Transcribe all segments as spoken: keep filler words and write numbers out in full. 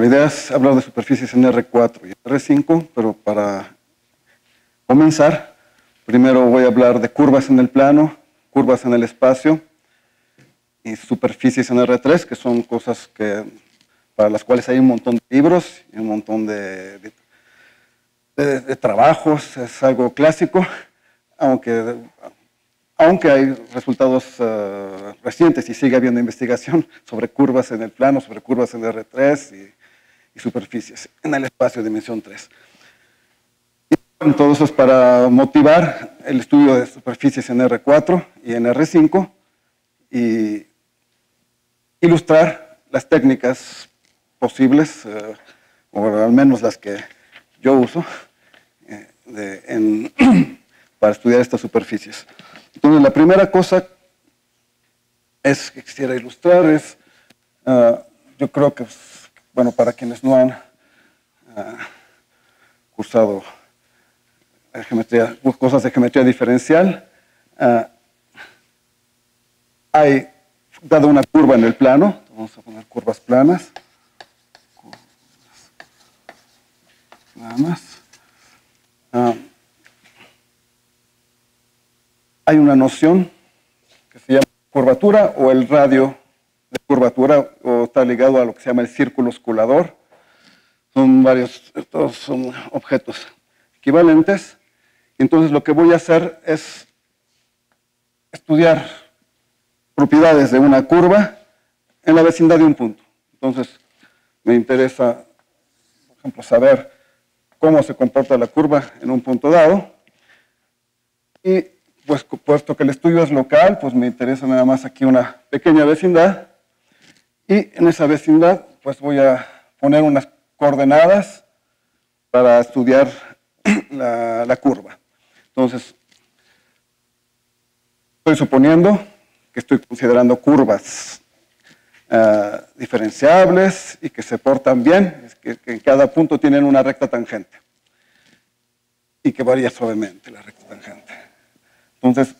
la idea es hablar de superficies en R cuatro y en R cinco, pero para comenzar, primero voy a hablar de curvas en el plano, curvas en el espacio y superficies en R tres, que son cosas que, para las cuales hay un montón de libros y un montón de, de, de, de trabajos, es algo clásico, aunque, aunque hay resultados uh, recientes y sigue habiendo investigación sobre curvas en el plano, sobre curvas en R tres y, y superficies en el espacio de dimensión tres. Y todo eso es para motivar el estudio de superficies en R cuatro y en R cinco y ilustrar las técnicas posibles, eh, o al menos las que yo uso, eh, de, en, para estudiar estas superficies. Entonces, la primera cosa es que quisiera ilustrar es, uh, yo creo que, bueno, para quienes no han uh, cursado geometría, cosas de geometría diferencial, uh, hay dado una curva en el plano, vamos a poner curvas planas, planas. Uh, hay una noción que se llama curvatura o el radio de curvatura, o está ligado a lo que se llama el círculo osculador. Son varios, estos son objetos equivalentes. Entonces lo que voy a hacer es estudiar propiedades de una curva en la vecindad de un punto. Entonces me interesa, por ejemplo, saber cómo se comporta la curva en un punto dado. Y pues puesto que el estudio es local, pues me interesa nada más aquí una pequeña vecindad. Y en esa vecindad pues voy a poner unas coordenadas para estudiar la, la curva. Entonces, estoy suponiendo que estoy considerando curvas uh, diferenciables y que se portan bien, que, que en cada punto tienen una recta tangente y que varía suavemente la recta tangente. Entonces,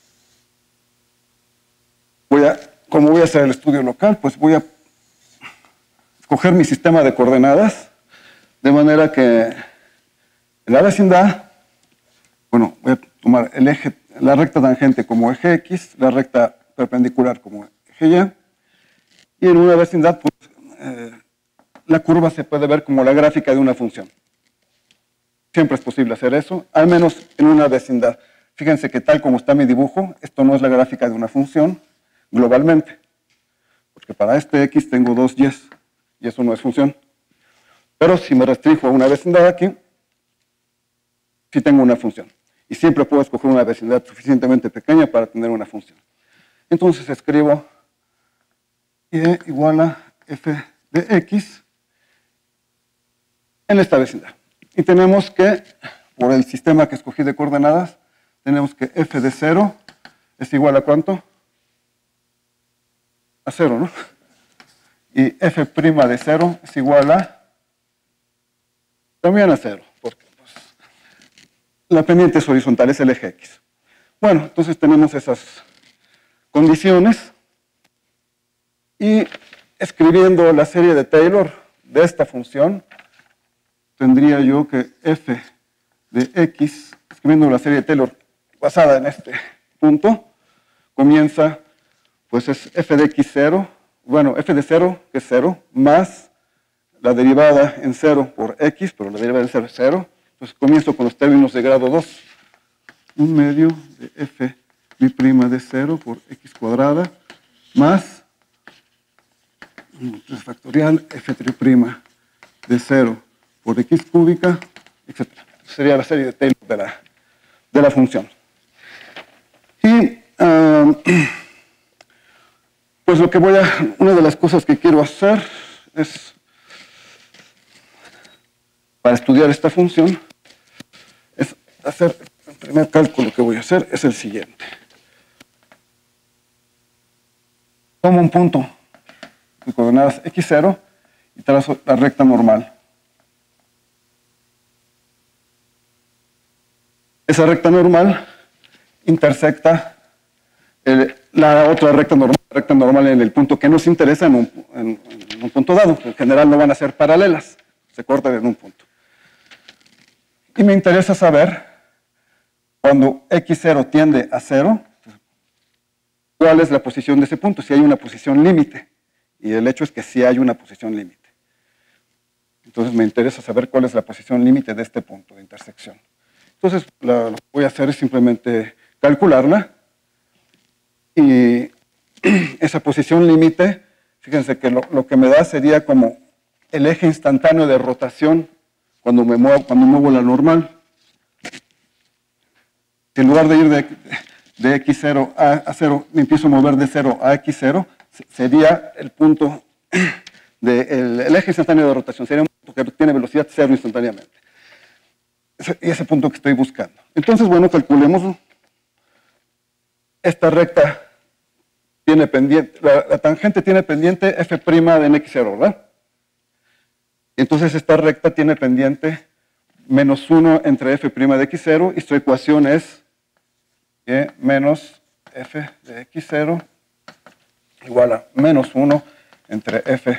voy a, como voy a hacer el estudio local, pues voy a escoger mi sistema de coordenadas de manera que en la vecindad, bueno, voy a tomar el eje, la recta tangente como eje X, la recta perpendicular como eje Y, y en una vecindad, pues, eh, la curva se puede ver como la gráfica de una función. Siempre es posible hacer eso, al menos en una vecindad. Fíjense que tal como está mi dibujo, esto no es la gráfica de una función globalmente, porque para este X tengo dos Y's, y eso no es función. Pero si me restringo a una vecindad aquí, sí tengo una función. Y siempre puedo escoger una vecindad suficientemente pequeña para tener una función. Entonces escribo Y igual a f de x en esta vecindad. Y tenemos que, por el sistema que escogí de coordenadas, tenemos que f de cero es igual a ¿cuánto? A cero, ¿no? Y f' de cero es igual a también a cero, porque pues, la pendiente es horizontal, es el eje X. Bueno, entonces tenemos esas condiciones y escribiendo la serie de Taylor de esta función, tendría yo que f de x, escribiendo la serie de Taylor basada en este punto, comienza, pues es f de x cero, bueno, f de cero, que es cero, más la derivada en cero por x, pero la derivada en cero es cero, entonces comienzo con los términos de grado dos. Un medio de f mi' de cero por x cuadrada, más tres factorial f' de cero por x cúbica, etcétera. Sería la serie de Taylor de la, de la función. Y uh, pues lo que voy a, una de las cosas que quiero hacer es, para estudiar esta función, es hacer, el primer cálculo que voy a hacer es el siguiente. Tomo un punto de coordenadas x cero y trazo la recta normal. Esa recta normal intersecta el, la otra recta normal, recta normal en el punto que nos interesa en, un, en, en en un punto dado. En general no van a ser paralelas, se cortan en un punto. Y me interesa saber, cuando equis cero tiende a cero, cuál es la posición de ese punto, si hay una posición límite. Y el hecho es que sí hay una posición límite. Entonces me interesa saber cuál es la posición límite de este punto de intersección. Entonces lo que voy a hacer es simplemente calcularla. Y esa posición límite, fíjense que lo, lo que me da sería como el eje instantáneo de rotación cuando me muevo, cuando muevo la normal. En lugar de ir de, de equis cero a, a cero, me empiezo a mover de cero a equis cero, sería el punto, de, el, el eje instantáneo de rotación, sería un punto que tiene velocidad cero instantáneamente. Y ese punto que estoy buscando. Entonces, bueno, calculemos. Esta recta tiene pendiente, la, la tangente tiene pendiente f' de en equis cero, ¿verdad? Entonces esta recta tiene pendiente menos uno entre f' de equis cero y su ecuación es que menos f de equis cero igual a menos uno entre f'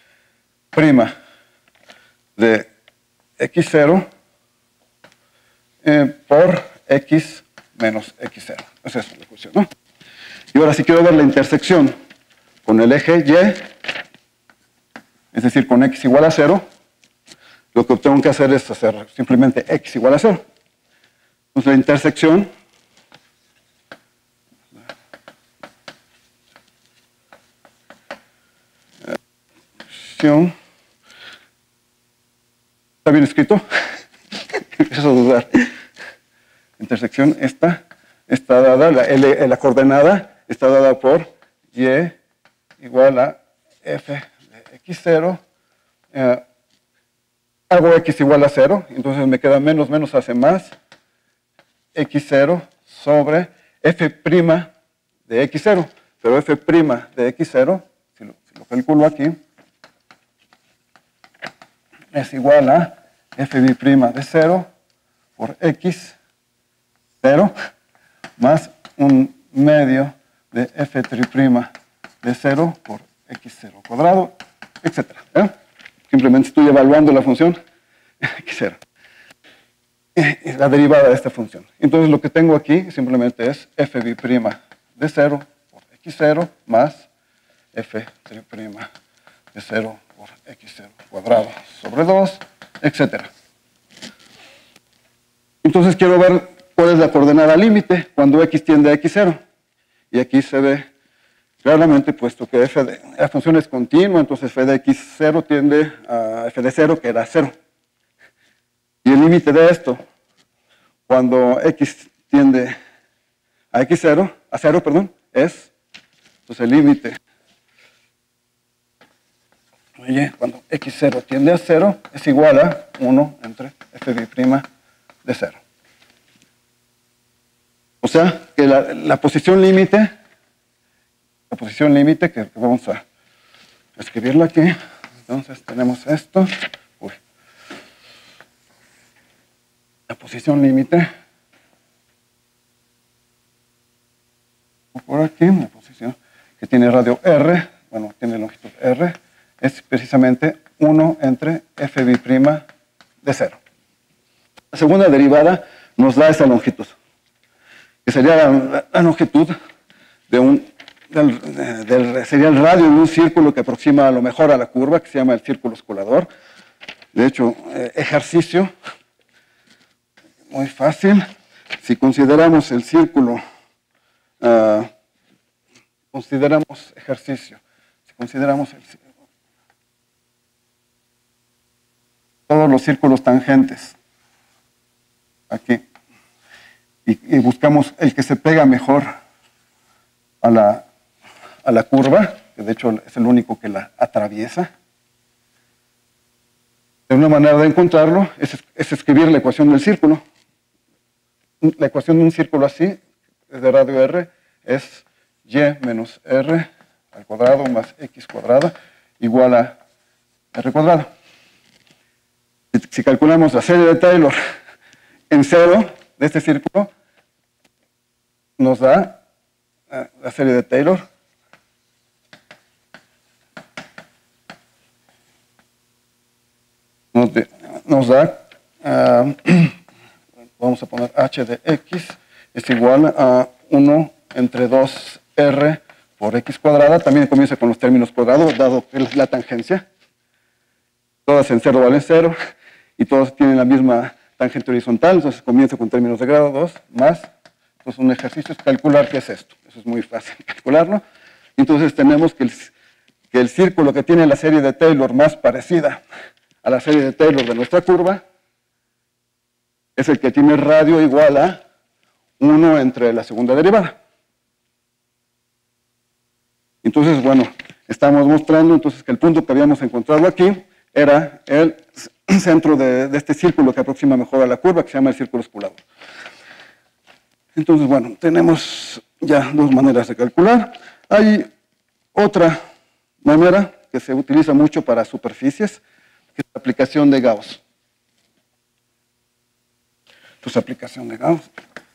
de equis cero eh, por x menos equis cero. Esa es la ecuación, ¿no? Y ahora si quiero ver la intersección con el eje y, es decir, con x igual a cero, lo que tengo que hacer es hacer simplemente x igual a cero. Entonces la intersección ¿está bien escrito? Empiezo a dudar. Intersección esta está dada, la, L, la coordenada está dada por y igual a f de equis cero. Eh, hago x igual a cero, entonces me queda menos, menos hace más, equis cero sobre f' de equis cero. Pero f' de equis cero, si lo, si lo calculo aquí, es igual a fb' de cero por x cero más un medio de f' de cero por x cero cuadrado, etcétera. ¿eh? Simplemente estoy evaluando la función equis cero. La derivada de esta función. Entonces lo que tengo aquí simplemente es fb' de cero por equis cero más f' de cero por equis cero cuadrado sobre dos, etcétera. Entonces quiero ver cuál es la coordenada límite cuando x tiende a equis cero. Y aquí se ve claramente, puesto que f de, la función es continua, entonces f de equis cero tiende a f de cero, que era cero. Y el límite de esto, cuando x tiende a equis cero, a cero, perdón, es, entonces el límite, oye, cuando equis cero tiende a cero, es igual a uno entre fb' de cero. O sea, que la, la posición límite, la posición límite, que, que vamos a escribirla aquí, entonces tenemos esto, uy. La posición límite, por aquí, la posición que tiene radio R, bueno, tiene longitud R, es precisamente uno entre fb' de cero. La segunda derivada nos da esa longitud, que sería la, la longitud de un, del, del, sería el radio de un círculo que aproxima a lo mejor a la curva, que se llama el círculo escolador. De hecho, eh, ejercicio, muy fácil. Si consideramos el círculo, uh, consideramos ejercicio, si consideramos el, todos los círculos tangentes, aquí, y, y buscamos el que se pega mejor a la, a la curva, que de hecho es el único que la atraviesa. De una manera de encontrarlo es, es escribir la ecuación del círculo. La ecuación de un círculo así, de radio R, es y menos r al cuadrado más x cuadrado igual a r cuadrado. Si calculamos la serie de Taylor en cero de este círculo, nos da la serie de Taylor nos, de, nos da, uh, vamos a poner h de x es igual a uno entre dos r por x cuadrada. También comienza con los términos cuadrados, dado que es la tangencia. Todas en cero valen cero y todas tienen la misma tangente horizontal, entonces comienza con términos de grado dos más. Entonces un ejercicio es calcular qué es esto. Eso es muy fácil calcularlo. Entonces tenemos que el, que el círculo que tiene la serie de Taylor más parecida a la serie de Taylor de nuestra curva es el que tiene radio igual a uno entre la segunda derivada. Entonces, bueno, estamos mostrando entonces que el punto que habíamos encontrado aquí era el centro de, de este círculo que aproxima mejor a la curva, que se llama el círculo espulador. Entonces, bueno, tenemos ya dos maneras de calcular. Hay otra manera que se utiliza mucho para superficies, que es la aplicación de Gauss. Entonces, aplicación de Gauss.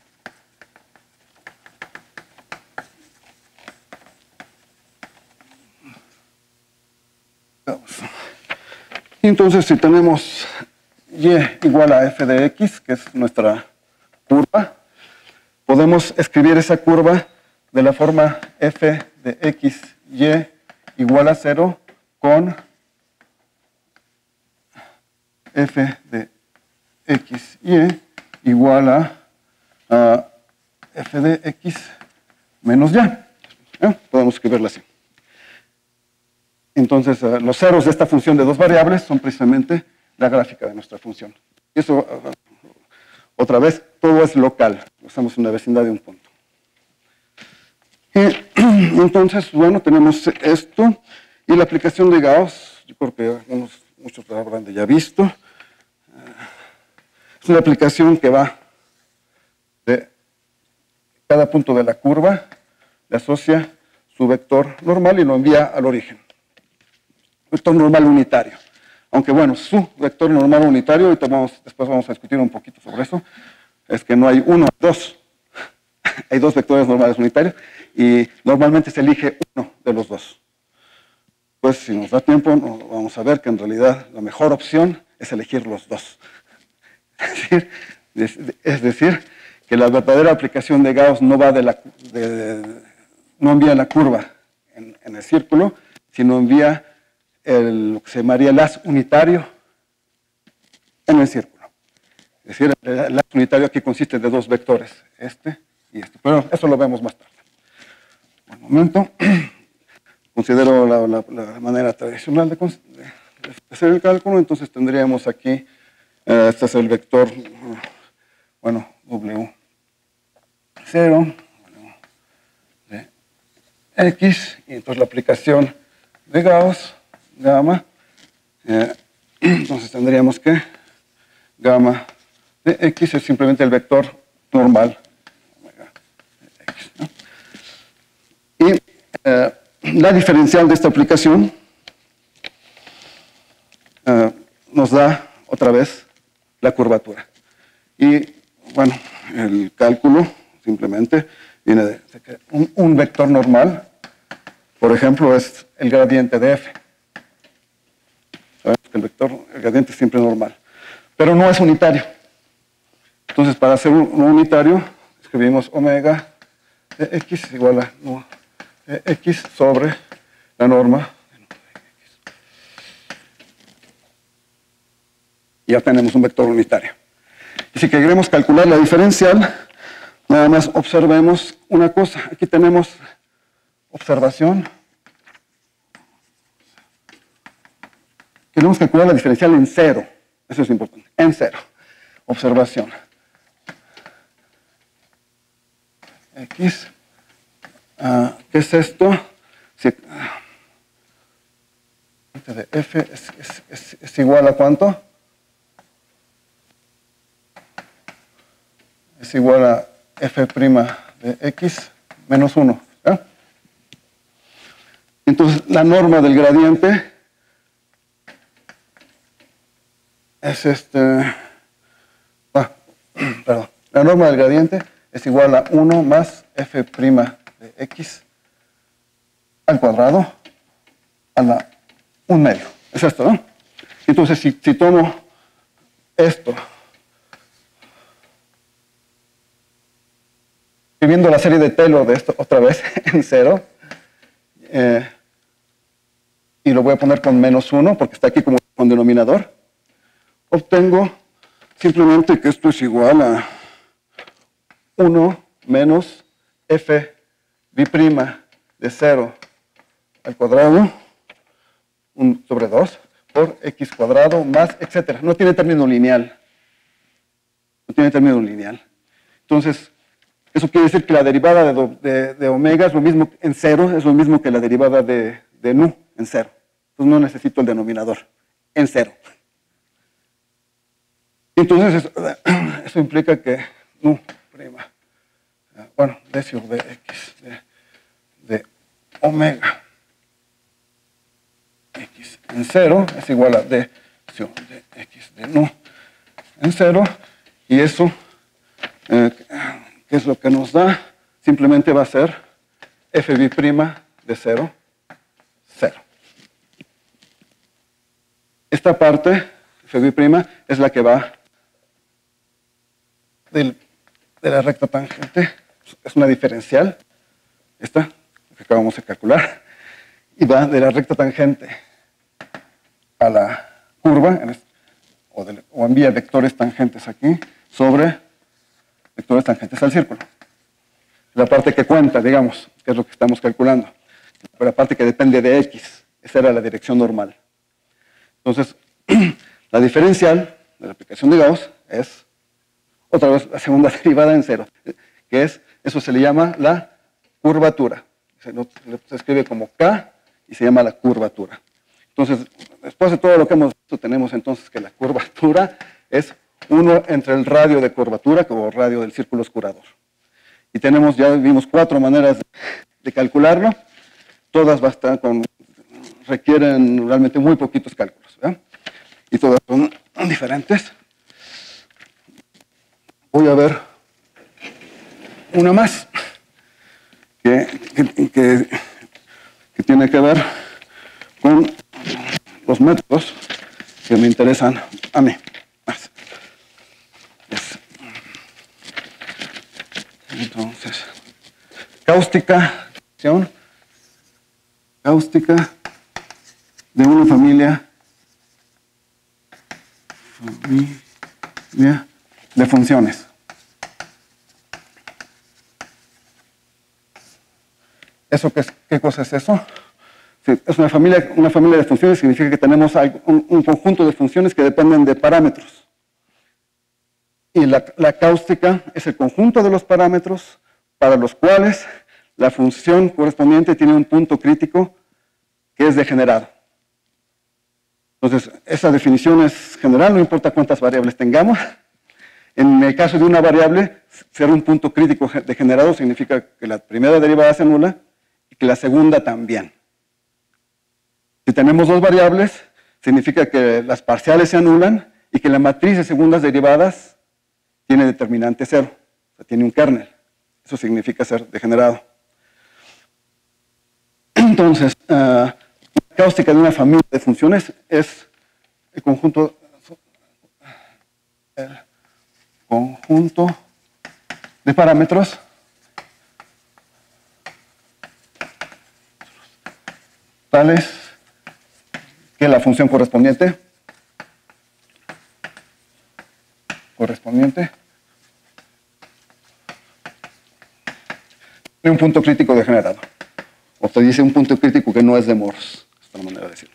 Gauss. Entonces, si tenemos y igual a f de x, que es nuestra curva, podemos escribir esa curva de la forma f de x, y igual a cero con f de x, y igual a, a f de x menos y. ¿Eh? Podemos escribirla así. Entonces, uh, los ceros de esta función de dos variables son precisamente la gráfica de nuestra función. Y eso, uh, otra vez, todo es local. Estamos en la vecindad de un punto. Y, entonces, bueno, tenemos esto. Y la aplicación de Gauss, yo creo que algunos, muchos la habrán ya visto. Uh, es una aplicación que va de cada punto de la curva, le asocia su vector normal y lo envía al origen. Vector normal unitario. Aunque bueno, su vector normal unitario, ahorita vamos, después vamos a discutir un poquito sobre eso, es que no hay uno, dos. Hay dos vectores normales unitarios y normalmente se elige uno de los dos. Pues si nos da tiempo, vamos a ver que en realidad la mejor opción es elegir los dos. Es decir, es decir que la verdadera aplicación de Gauss no va de la, de, de, no envía la curva en, en el círculo, sino envía el, lo que se llamaría el haz unitario en el círculo. Es decir, el haz unitario aquí consiste de dos vectores, este y este. Pero eso lo vemos más tarde. Un momento. Considero la, la, la manera tradicional de, de, de hacer el cálculo, entonces tendríamos aquí, eh, este es el vector, bueno, W cero, de X, y entonces la aplicación de Gauss, gamma, eh, entonces tendríamos que gamma de X es simplemente el vector normal, X, ¿no? Y eh, la diferencial de esta aplicación uh, nos da otra vez la curvatura. Y bueno, el cálculo simplemente viene de, de que un, un vector normal, por ejemplo, es el gradiente de f. Sabemos que el vector, el gradiente es siempre normal, pero no es unitario. Entonces, para hacer un, un unitario, escribimos omega de x igual a no, X sobre la norma. Y ya tenemos un vector unitario. Y si queremos calcular la diferencial, nada más observemos una cosa. Aquí tenemos observación. Queremos calcular la diferencial en cero. Eso es importante. En cero. Observación. X. Uh, ¿Qué es esto? Si, uh, de f es, es, es, es igual a ¿cuánto? Es igual a f' de x menos uno. ¿eh? Entonces, la norma del gradiente es este... Ah, perdón. La norma del gradiente es igual a uno más f' de x al cuadrado a la un medio. Es esto, ¿no? Entonces, si, si tomo esto, escribiendo la serie de Taylor de esto otra vez en cero, eh, y lo voy a poner con menos uno, porque está aquí como con denominador, obtengo simplemente que esto es igual a uno menos f b' de cero al cuadrado, un sobre dos, por x cuadrado más, etcétera. No tiene término lineal. No tiene término lineal. Entonces, eso quiere decir que la derivada de, do, de, de omega es lo mismo en cero, es lo mismo que la derivada de, de nu en cero. Entonces no necesito el denominador en cero. Entonces, eso, eso implica que nu prima, bueno, decio de x, de, de omega x en cero es igual a decio de x de nu en cero, y eso, eh, ¿qué es lo que nos da? Simplemente va a ser fb' de cero, cero. Esta parte, fb', es la que va del, de la recta tangente, es una diferencial, esta, que acabamos de calcular, y va de la recta tangente a la curva, en este, o, de, o envía vectores tangentes aquí, sobre vectores tangentes al círculo. La parte que cuenta, digamos, que es lo que estamos calculando. La parte que depende de x, esa era la dirección normal. Entonces, la diferencial de la aplicación de Gauss es, otra vez, la segunda derivada en cero, que es, eso se le llama la curvatura. Se, lo, se escribe como K y se llama la curvatura. Entonces, después de todo lo que hemos visto, tenemos entonces que la curvatura es uno entre el radio de curvatura como radio del círculo oscurador. Y tenemos, ya vimos cuatro maneras de, de calcularlo. Todas bastan con, requieren realmente muy poquitos cálculos, ¿verdad? Y todas son diferentes. Voy a ver una más que, que, que, que tiene que ver con los métodos que me interesan a mí. Entonces, cáustica, cáustica de una familia, familia de funciones. ¿Eso qué, es, qué cosa es eso? Sí, es una familia, una familia de funciones, significa que tenemos un, un conjunto de funciones que dependen de parámetros. Y la, la cáustica es el conjunto de los parámetros para los cuales la función correspondiente tiene un punto crítico que es degenerado. Entonces, esa definición es general, no importa cuántas variables tengamos. En el caso de una variable, ser un punto crítico degenerado significa que la primera derivada se anula y que la segunda también. Si tenemos dos variables, significa que las parciales se anulan y que la matriz de segundas derivadas tiene determinante cero, o sea, tiene un kernel. Eso significa ser degenerado. Entonces, uh, la cáustica de una familia de funciones es el conjunto, el conjunto de parámetros tales que la función correspondiente correspondiente de un punto crítico degenerado. O te dice un punto crítico que no es de Morse. Es la manera de decirlo.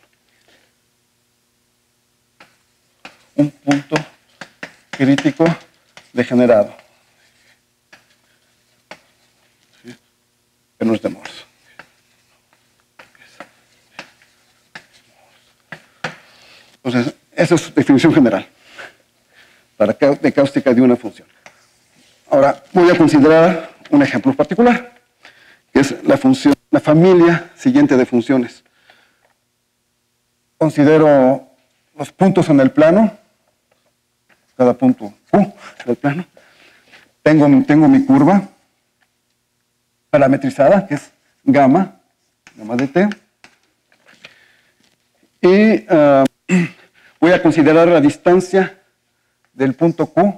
Un punto crítico degenerado. ¿Sí? Que no es de Morse. Entonces, esa es definición general para de cáustica de una función. Ahora, voy a considerar un ejemplo particular, que es la función, la familia siguiente de funciones. Considero los puntos en el plano, cada punto Q del plano. Tengo, tengo mi curva parametrizada, que es gamma, gamma de t. Y uh, voy a considerar la distancia del punto Q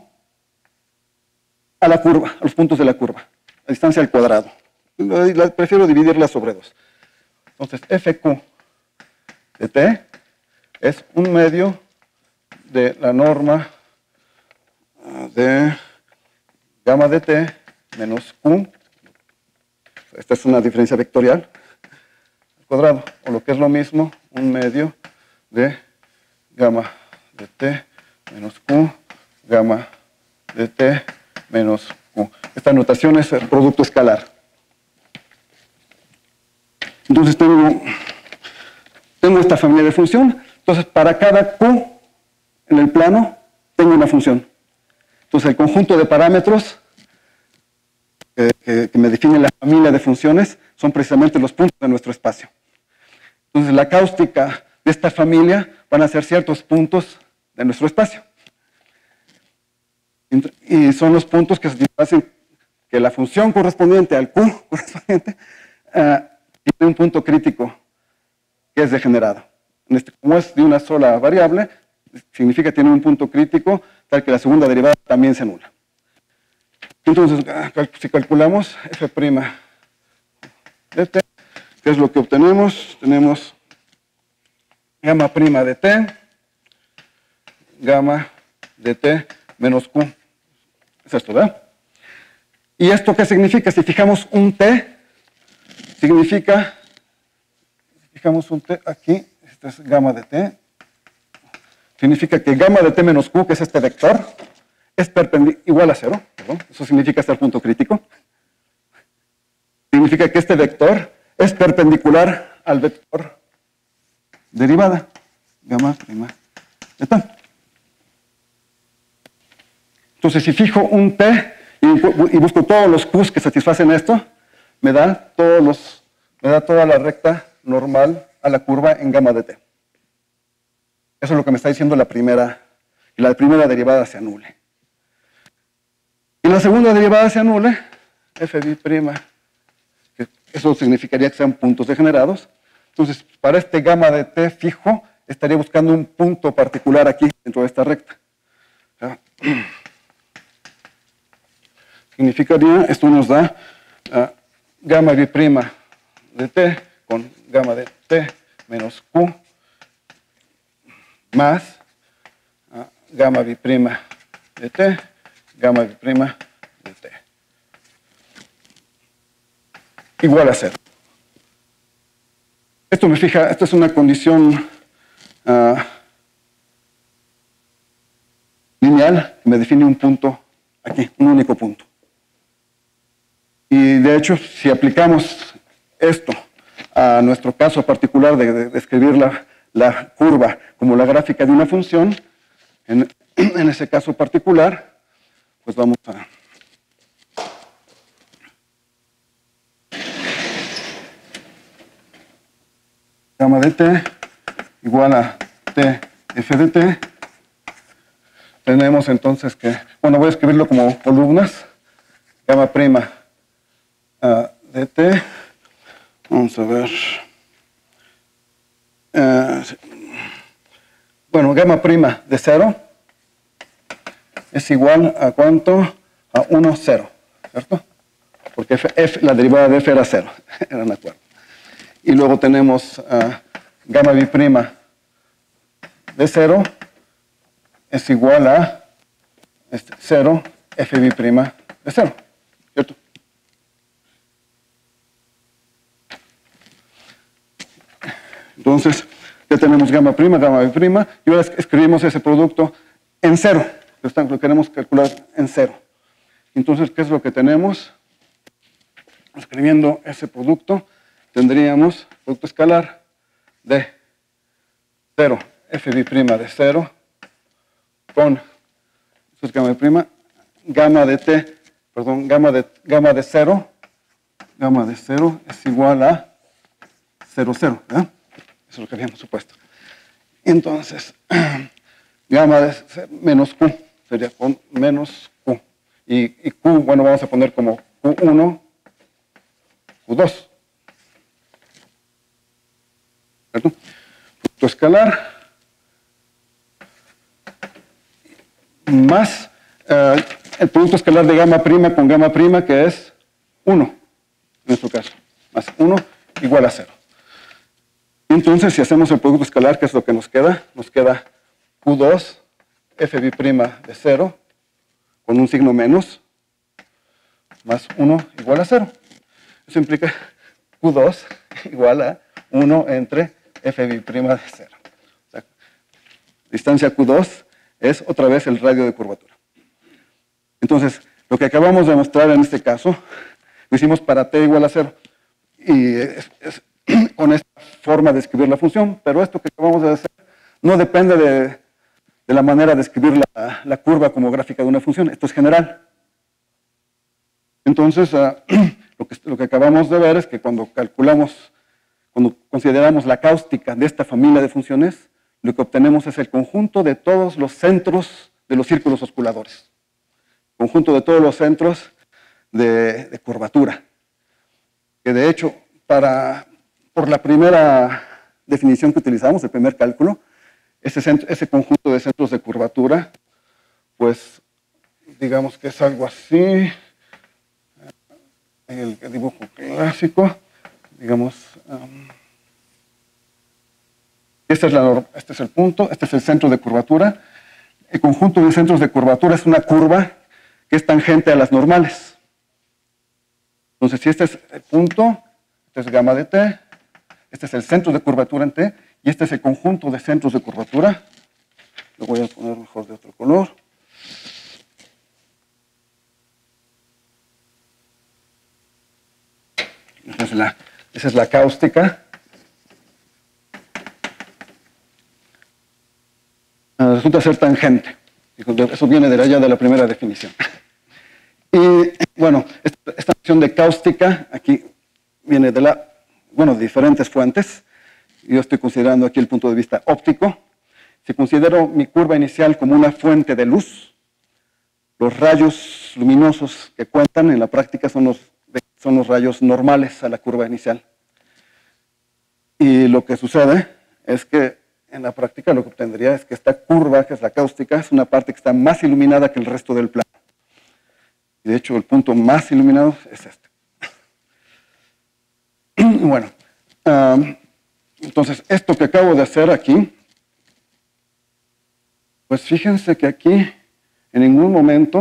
a la curva, a los puntos de la curva, la distancia al cuadrado. La, prefiero dividirla sobre dos. Entonces, F Q de T es un medio de la norma de gamma de T menos Q. Esta es una diferencia vectorial al cuadrado, o lo que es lo mismo, un medio de gamma de T menos Q, gamma de T menos Q. Esta notación es el producto escalar. Entonces tengo, tengo esta familia de función. Entonces para cada Q en el plano tengo una función. Entonces el conjunto de parámetros que, que, que me define la familia de funciones son precisamente los puntos de nuestro espacio. Entonces la cáustica de esta familia van a ser ciertos puntos de nuestro espacio. Y son los puntos que satisfacen que la función correspondiente al Q correspondiente uh, tiene un punto crítico que es degenerado. En este, como es de una sola variable, significa que tiene un punto crítico tal que la segunda derivada también se anula. Entonces, si calculamos f' de t, ¿qué es lo que obtenemos? Tenemos gamma prima de t, gamma de t menos q. Es esto, ¿verdad? ¿Y esto qué significa? Si fijamos un t, significa, si fijamos un t aquí, este es gamma de t, significa que gamma de t menos q, que es este vector, es perpendicular, igual a cero, perdón, eso significa este punto crítico. Significa que este vector es perpendicular al vector derivada, gamma prima de t. Entonces, si fijo un t y busco todos los q's que satisfacen esto, me da, todos los, me da toda la recta normal a la curva en gamma de t. Eso es lo que me está diciendo la primera, y la primera derivada se anule. Y la segunda derivada se anule, fb', que eso significaría que sean puntos degenerados. Entonces, para este gamma de t fijo, estaría buscando un punto particular aquí dentro de esta recta. ¿Ya? Significaría, esto nos da uh, gamma b' de t con gamma de t menos q más uh, gamma b' de t, gamma b' de t. Igual a cero. Esto me fija, esta es una condición uh, lineal que me define un punto aquí, un único punto. Y de hecho, si aplicamos esto a nuestro caso particular de, de escribir la, la curva como la gráfica de una función, en, en ese caso particular, pues vamos a... Gamma de t igual a t f de t. Tenemos entonces que, bueno, voy a escribirlo como columnas. Gamma prima uh, de t. Vamos a ver. Uh, bueno, gamma prima de cero es igual a cuánto? A uno, cero, ¿cierto? Porque f, f, la derivada de f era cero, eran de acuerdo. Y luego tenemos uh, gamma b' de cero es igual a este, cero fb' de cero, ¿cierto? Entonces, ya tenemos gamma prima, gamma b', y ahora escribimos ese producto en cero. Lo queremos calcular en cero. Entonces, ¿qué es lo que tenemos? Escribiendo ese producto, tendríamos producto escalar de cero fb' de cero con, esto es gamma prima, gamma de t, perdón, gamma de, gamma de cero, gamma de cero es igual a cero, cero, ¿verdad? Eso es lo que habíamos supuesto. Entonces, gamma de menos q sería con menos q. Y, y q, bueno, vamos a poner como q uno, q dos. ¿Cierto? Producto escalar más uh, el producto escalar de gamma prima con gamma prima, que es uno, en nuestro caso, más uno igual a cero. Entonces, si hacemos el producto escalar, ¿qué es lo que nos queda? Nos queda Q dos F B' de cero, con un signo menos, más uno igual a cero. Eso implica Q dos igual a uno entre F B' de cero. O sea, distancia Q dos es otra vez el radio de curvatura. Entonces, lo que acabamos de mostrar en este caso, lo hicimos para t igual a cero. Y es, es con esta forma de escribir la función, pero esto que acabamos de hacer no depende de, de la manera de escribir la, la curva como gráfica de una función. Esto es general. Entonces, uh, lo, que, lo que acabamos de ver es que cuando calculamos, cuando consideramos la cáustica de esta familia de funciones, lo que obtenemos es el conjunto de todos los centros de los círculos osculadores. Conjunto de todos los centros de, de curvatura. Que de hecho, para, por la primera definición que utilizamos, el primer cálculo, ese, centro, ese conjunto de centros de curvatura, pues digamos que es algo así, el dibujo clásico, digamos, um, este, es la, este es el punto, este es el centro de curvatura. El conjunto de centros de curvatura es una curva que es tangente a las normales. Entonces, si este es el punto, este es gamma de t, este es el centro de curvatura en t, y este es el conjunto de centros de curvatura. Lo voy a poner mejor de otro color. Esa es la, esa es la cáustica. Uh, resulta ser tangente. Eso viene de allá de la primera definición. Y bueno, esta, esta noción de cáustica aquí viene de la, bueno, de diferentes fuentes. Yo estoy considerando aquí el punto de vista óptico. Si considero mi curva inicial como una fuente de luz, los rayos luminosos que cuentan en la práctica son los, son los rayos normales a la curva inicial. Y lo que sucede es que en la práctica lo que obtendría es que esta curva, que es la cáustica, es una parte que está más iluminada que el resto del plano. Y de hecho, el punto más iluminado es este. Bueno, um, entonces, esto que acabo de hacer aquí, pues fíjense que aquí en ningún momento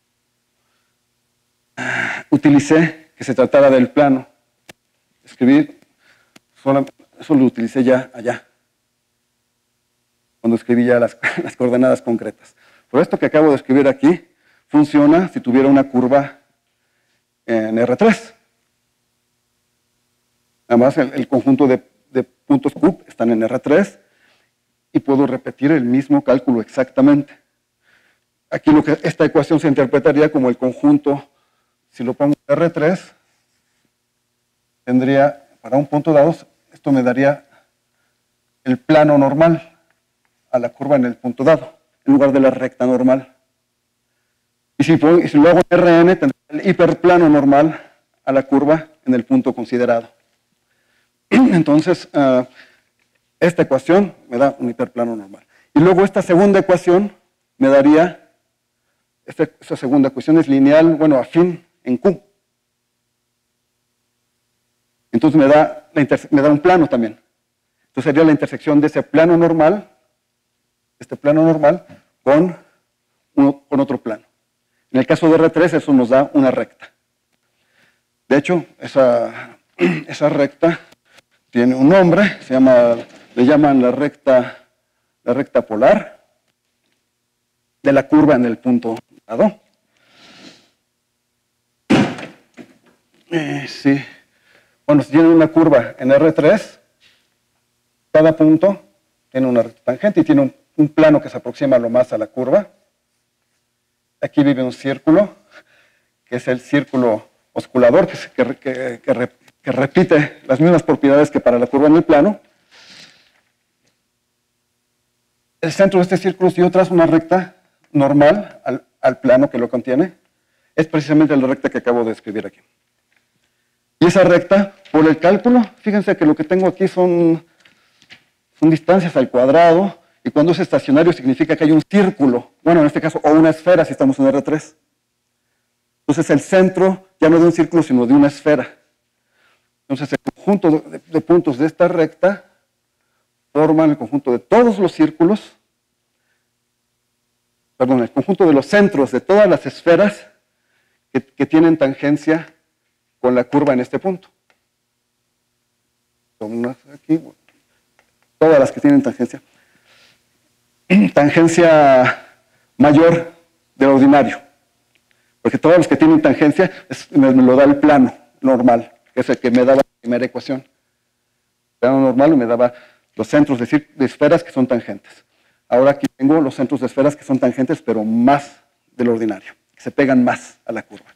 uh, utilicé que se tratara del plano. Escribí, solo, eso lo utilicé ya allá, cuando escribí ya las, las coordenadas concretas. Pero esto que acabo de escribir aquí funciona si tuviera una curva en R tres. Además, el, el conjunto de, de puntos Q están en R tres y puedo repetir el mismo cálculo exactamente. Aquí lo que, esta ecuación se interpretaría como el conjunto, si lo pongo en R tres, tendría, para un punto dado, esto me daría el plano normal a la curva en el punto dado, en lugar de la recta normal. Y si, y si lo hago en R N, tendría el hiperplano normal a la curva en el punto considerado. Entonces, uh, esta ecuación me da un hiperplano normal. Y luego esta segunda ecuación me daría, esta, esta segunda ecuación es lineal, bueno, afín en Q. Entonces me da, la me da un plano también. Entonces sería la intersección de ese plano normal, este plano normal, con, uno, con otro plano. En el caso de R tres, eso nos da una recta. De hecho, esa, esa recta tiene un nombre, se llama, le llaman la recta, la recta polar de la curva en el punto dado. Eh, sí. Bueno, si tiene una curva en R tres, cada punto tiene una recta tangente y tiene un, un plano que se aproxima lo más a la curva. Aquí vive un círculo, que es el círculo osculador, que, que, que, que, que repite las mismas propiedades que para la curva en el plano. El centro de este círculo, si yo trazo una recta normal al, al plano que lo contiene, es precisamente la recta que acabo de escribir aquí. Y esa recta, por el cálculo, fíjense que lo que tengo aquí son, son distancias al cuadrado, Y cuando es estacionario significa que hay un círculo, bueno, en este caso, o una esfera si estamos en R tres. Entonces el centro ya no de un círculo, sino de una esfera. Entonces el conjunto de, de puntos de esta recta forman el conjunto de todos los círculos, perdón, el conjunto de los centros de todas las esferas que, que tienen tangencia con la curva en este punto. Son unas aquí, todas las que tienen tangencia. Tangencia mayor del ordinario. Porque todos los que tienen tangencia es, me, me lo da el plano normal, que es el que me daba la primera ecuación. El plano normal me daba los centros de, de esferas que son tangentes. Ahora aquí tengo los centros de esferas que son tangentes, pero más del ordinario, que se pegan más a la curva.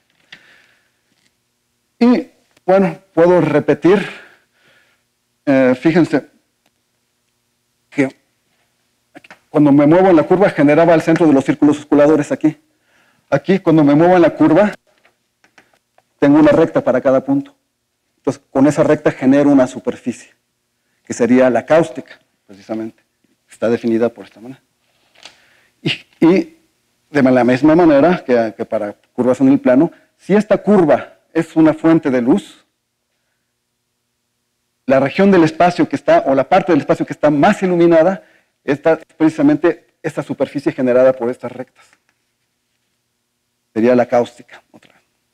Y bueno, puedo repetir, eh, fíjense, que cuando me muevo en la curva generaba el centro de los círculos osculadores aquí. Aquí, cuando me muevo en la curva, tengo una recta para cada punto. Entonces, con esa recta genero una superficie, que sería la cáustica, precisamente. Está definida por esta manera. Y, y de la misma manera que, que para curvas en el plano, si esta curva es una fuente de luz, la región del espacio que está, o la parte del espacio que está más iluminada, está precisamente esta superficie generada por estas rectas. Sería la cáustica. Otra.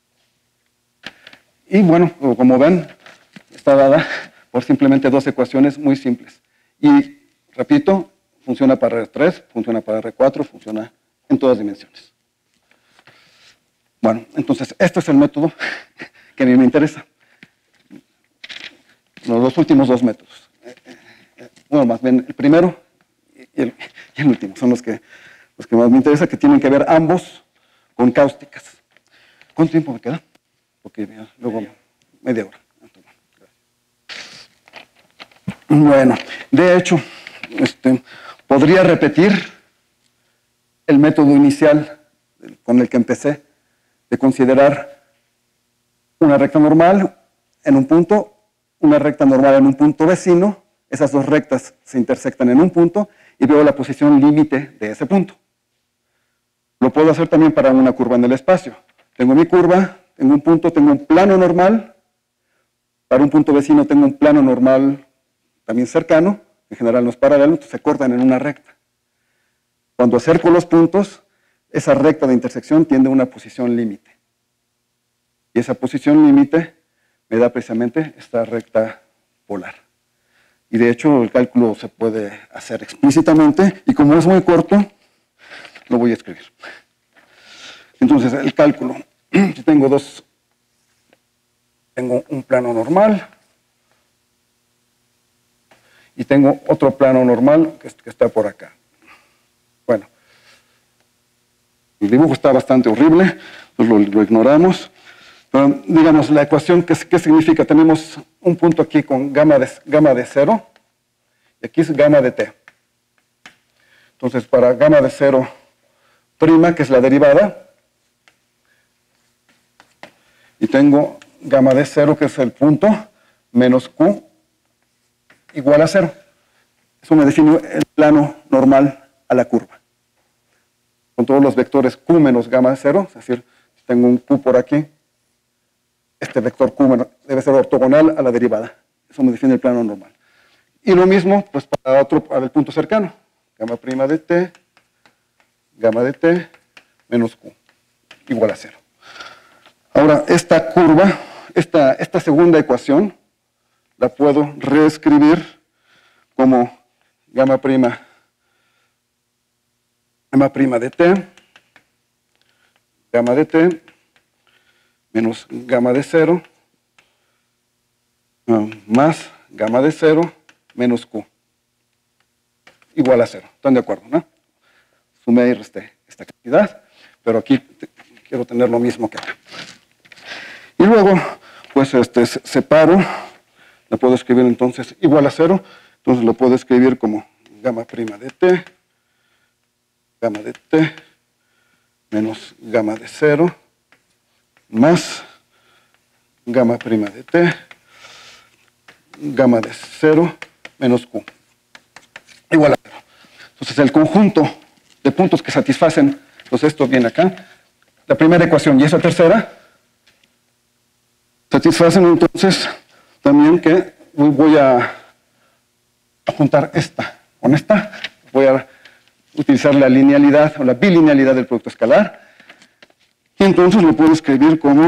Y bueno, como ven, está dada por simplemente dos ecuaciones muy simples. Y, repito, funciona para R tres, funciona para R cuatro, funciona en todas dimensiones. Bueno, entonces, este es el método que a mí me interesa. Los dos últimos dos métodos. Bueno, más bien, el primero y el, y el último son los que, los que más me interesa, que tienen que ver ambos con cáusticas. ¿Cuánto tiempo me queda? Porque ya, luego media hora. Bueno, de hecho, este, podría repetir el método inicial con el que empecé, de considerar una recta normal en un punto, una recta normal en un punto vecino, esas dos rectas se intersectan en un punto y veo la posición límite de ese punto. Lo puedo hacer también para una curva en el espacio. Tengo mi curva, tengo un punto, tengo un plano normal, para un punto vecino tengo un plano normal también cercano, en general no es paralelo, entonces se cortan en una recta. Cuando acerco los puntos, esa recta de intersección tiende a una posición límite. Y esa posición límite me da precisamente esta recta polar. Y de hecho el cálculo se puede hacer explícitamente, y como es muy corto, lo voy a escribir. Entonces, el cálculo. Si tengo dos, tengo un plano normal, y tengo otro plano normal que, que está por acá. Bueno, el dibujo está bastante horrible, pues lo, lo ignoramos. Pero, digamos, la ecuación, ¿qué, ¿qué significa? Tenemos un punto aquí con gamma de, gamma de cero, y aquí es gamma de t. Entonces, para gamma de cero prima, que es la derivada, y tengo gamma de cero, que es el punto, menos q, igual a cero. Eso me define el plano normal a la curva. Con todos los vectores q menos gamma de cero, es decir, si tengo un q por aquí, este vector q debe ser ortogonal a la derivada. Eso me define el plano normal. Y lo mismo pues para, otro, para el punto cercano. Gamma prima de t, gamma de t, menos q, igual a cero. Ahora, esta curva, esta, esta segunda ecuación, la puedo reescribir como gamma prima, gamma prima de t, gamma de t, menos gamma de cero, más gamma de cero, menos q, igual a cero. ¿Están de acuerdo, no? Sumé y resté esta cantidad, pero aquí quiero tener lo mismo que acá. Y luego, pues este, separo, la puedo escribir entonces igual a cero, entonces lo puedo escribir como gamma prima de t, gamma de t, menos gamma de cero, más gamma prima de t, gamma de cero, menos q, igual a cero. Entonces, el conjunto de puntos que satisfacen, entonces esto viene acá, la primera ecuación y esa tercera, satisfacen entonces también que voy a, a juntar esta con esta, voy a utilizar la linealidad o la bilinealidad del producto escalar, y entonces lo puedo escribir como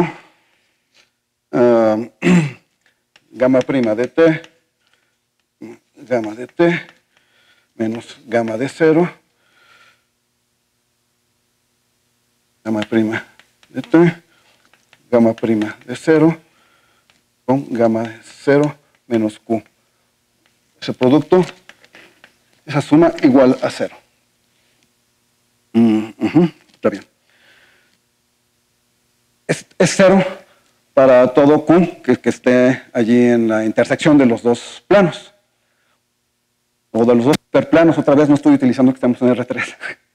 uh, gamma prima de t, gamma de t, menos gamma de cero, gamma prima de t, gamma prima de cero, con gamma de cero menos q. Ese producto, esa suma igual a cero. Mm, uh-huh, está bien. Es, es cero para todo q que, que esté allí en la intersección de los dos planos. O de los dos hiperplanos, otra vez no estoy utilizando que estamos en R tres.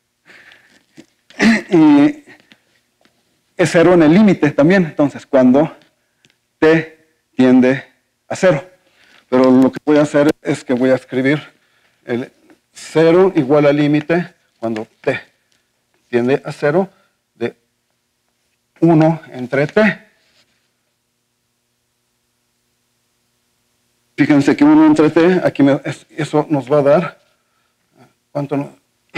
Y es cero en el límite también, entonces, cuando t tiende a cero. Pero lo que voy a hacer es que voy a escribir el cero igual al límite cuando t tiende a cero de uno entre t. Fíjense que uno entre t, aquí me, eso nos va a dar, ¿cuánto, no,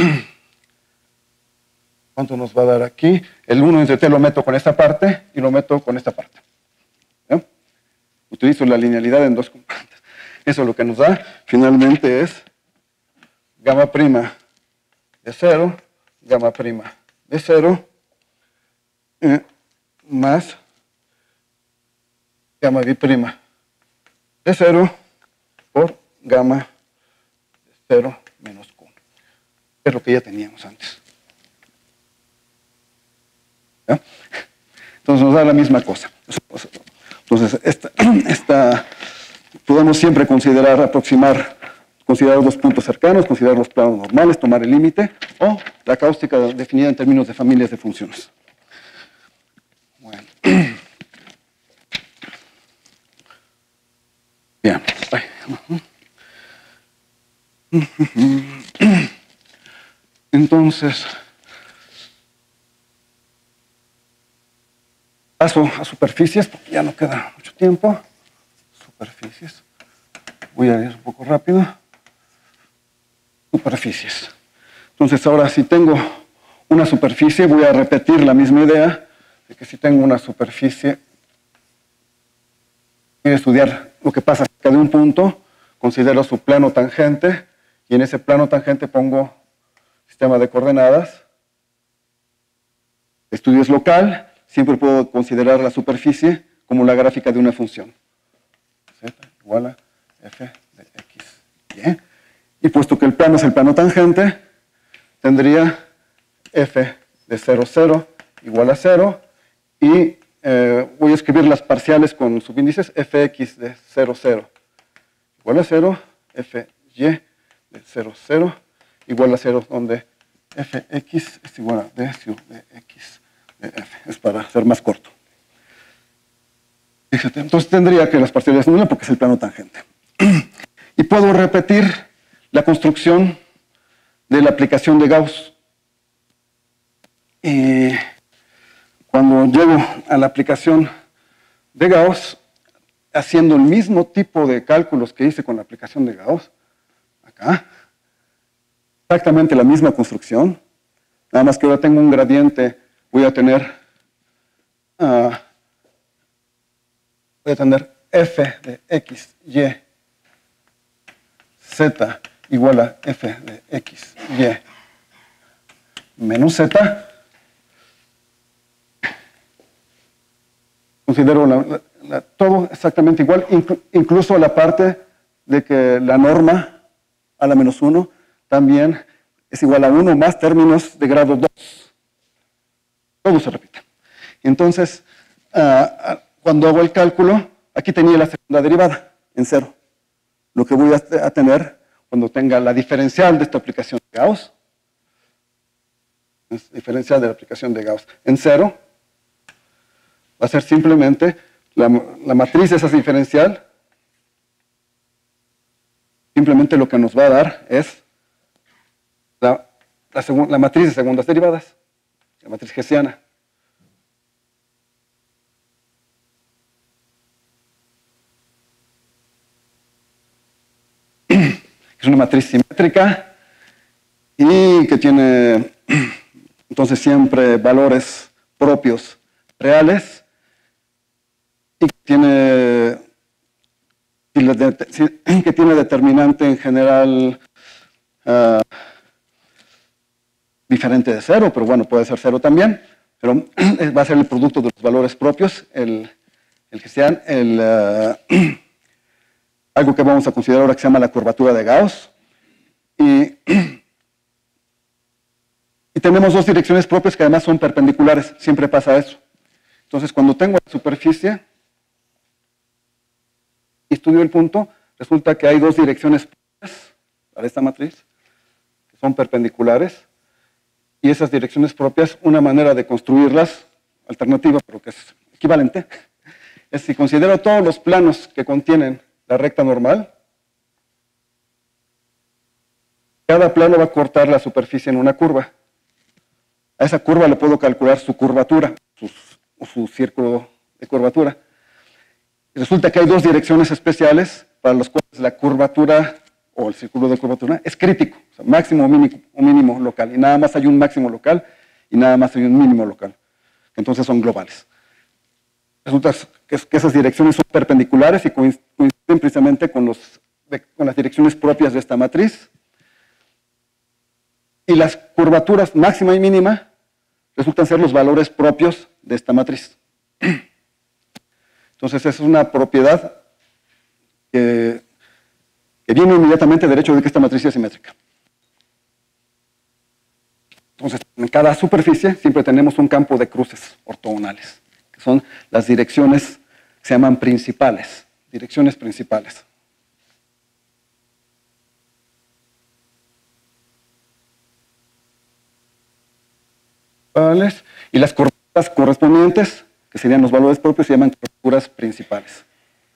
¿cuánto nos va a dar aquí? El uno entre t lo meto con esta parte y lo meto con esta parte. ¿Eh? Utilizo la linealidad en dos componentes. Eso lo que nos da finalmente es gamma prima de cero, gamma prima de cero, eh, más gamma biprima de cero por gamma de cero menos q. Es lo que ya teníamos antes. ¿Ya? Entonces nos da la misma cosa. Entonces, esta, esta, podemos siempre considerar, aproximar, considerar dos puntos cercanos, considerar los planos normales, tomar el límite, o la cáustica definida en términos de familias de funciones. Bueno. Bien. Entonces, paso a superficies, porque ya no queda mucho tiempo. Superficies. Voy a ir un poco rápido. Superficies. Entonces, ahora si tengo una superficie, voy a repetir la misma idea de que si tengo una superficie, voy a estudiar lo que pasa cerca de un punto, considero su plano tangente, y en ese plano tangente pongo sistema de coordenadas. Estudio es local, siempre puedo considerar la superficie como la gráfica de una función. Z igual a f de x. Bien. Y puesto que el plano es el plano tangente, tendría f de cero, cero igual a cero, y eh, voy a escribir las parciales con subíndices fx de cero, cero igual a cero, fy de cero, cero igual a cero, donde fx es igual a d sub de x de f. Es para ser más corto. Entonces tendría que las parciales nula porque es el plano tangente. Y puedo repetir la construcción de la aplicación de Gauss. Y cuando llego a la aplicación de Gauss, haciendo el mismo tipo de cálculos que hice con la aplicación de Gauss, acá, exactamente la misma construcción, nada más que ahora tengo un gradiente, voy a tener, uh, voy a tener f de x, y, z igual a f de x, y, menos z. Considero la, la, la, todo exactamente igual, inclu, incluso la parte de que la norma a la menos uno también es igual a uno más términos de grado dos. Todo se repite. Entonces, uh, cuando hago el cálculo, aquí tenía la segunda derivada en cero. Lo que voy a, a tener cuando tenga la diferencial de esta aplicación de Gauss, es diferencial de la aplicación de Gauss en cero, va a ser simplemente la, la matriz de esa diferencial, simplemente lo que nos va a dar es la, la, la matriz de segundas derivadas, la matriz hessiana. Es una matriz simétrica y que tiene entonces siempre valores propios reales y que tiene, que tiene determinante en general uh, diferente de cero, pero bueno, puede ser cero también, pero va a ser el producto de los valores propios, el, el que sean el... Uh, algo que vamos a considerar ahora que se llama la curvatura de Gauss. Y, y tenemos dos direcciones propias que además son perpendiculares. Siempre pasa eso. Entonces, cuando tengo la superficie y estudio el punto, resulta que hay dos direcciones propias para esta matriz que son perpendiculares. Y esas direcciones propias, una manera de construirlas, alternativa, pero que es equivalente, es si considero todos los planos que contienen la recta normal, cada plano va a cortar la superficie en una curva. A esa curva le puedo calcular su curvatura, su, su círculo de curvatura. Y resulta que hay dos direcciones especiales para las cuales la curvatura o el círculo de curvatura es crítico, o sea, máximo o mínimo, o mínimo local. Y nada más hay un máximo local y nada más hay un mínimo local. Entonces son globales. Resulta que, que esas direcciones son perpendiculares y coinciden precisamente con, los, con las direcciones propias de esta matriz. Y las curvaturas máxima y mínima resultan ser los valores propios de esta matriz. Entonces, esa es una propiedad que, que viene inmediatamente del hecho de que esta matriz es simétrica. Entonces, en cada superficie siempre tenemos un campo de cruces ortogonales, que son las direcciones que se llaman principales, direcciones principales. Y las curvaturas correspondientes, que serían los valores propios, se llaman curvaturas principales.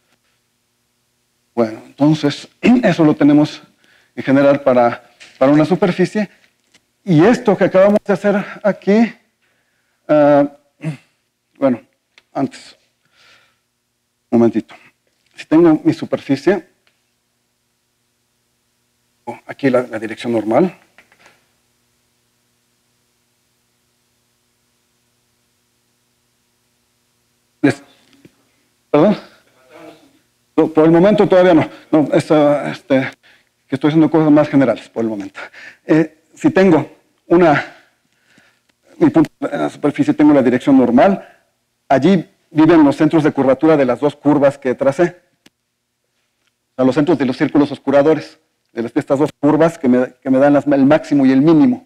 Bueno, entonces, eso lo tenemos en general para, para una superficie. Y esto que acabamos de hacer aquí, uh, bueno, antes, un momentito. Si tengo mi superficie, aquí la, la dirección normal, Les, ¿Perdón? No, por el momento todavía no. No, esta, este, que estoy haciendo cosas más generales por el momento. Eh, si tengo una, mi punto en la superficie, tengo la dirección normal, allí viven los centros de curvatura de las dos curvas que tracé. O sea, los centros de los círculos oscuradores, de estas dos curvas que me, que me dan las, el máximo y el mínimo.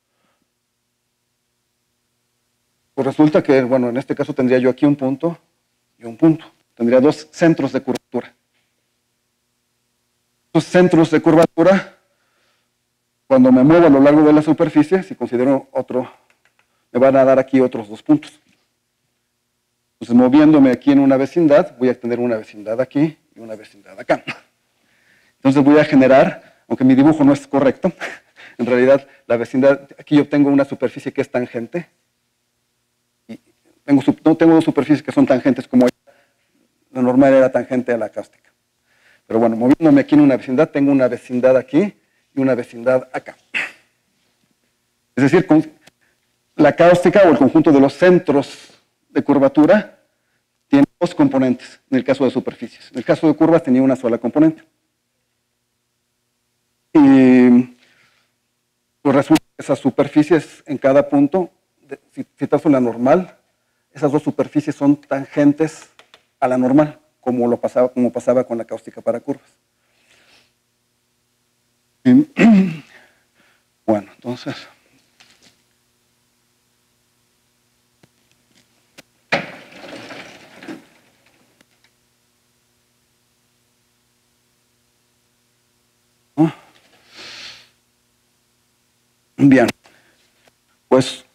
Pues resulta que, bueno, en este caso tendría yo aquí un punto y un punto. Tendría dos centros de curvatura. Estos centros de curvatura, cuando me muevo a lo largo de la superficie, si considero otro, me van a dar aquí otros dos puntos. Entonces, moviéndome aquí en una vecindad, voy a tener una vecindad aquí y una vecindad acá. Entonces voy a generar, aunque mi dibujo no es correcto, en realidad la vecindad, aquí yo tengo una superficie que es tangente. Tengo, no tengo dos superficies que son tangentes como la normal era tangente a la cáustica. Pero bueno, moviéndome aquí en una vecindad, tengo una vecindad aquí y una vecindad acá. Es decir, con la cáustica o el conjunto de los centros de curvatura tiene dos componentes en el caso de superficies. En el caso de curvas tenía una sola componente. Y pues resulta que esas superficies en cada punto, si, si trazo la normal, esas dos superficies son tangentes a la normal, como, lo pasaba, como pasaba con la cáustica para curvas. Y, bueno, entonces... Bien, pues...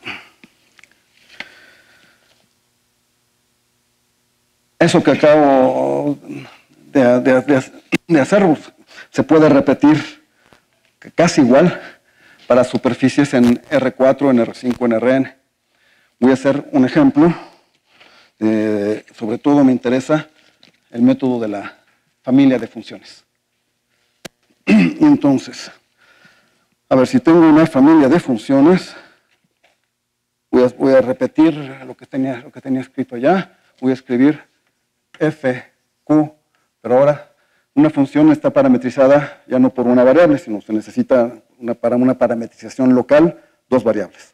Eso que acabo de, de, de, de hacer se puede repetir casi igual para superficies en R cuatro, en R cinco, en R N. Voy a hacer un ejemplo. Eh, sobre todo me interesa el método de la familia de funciones. Entonces, a ver, si tengo una familia de funciones, voy a, voy a repetir lo que, tenía, lo que tenía escrito allá. Voy a escribir F, Q, pero ahora una función está parametrizada ya no por una variable, sino se necesita una, para una parametrización local, dos variables.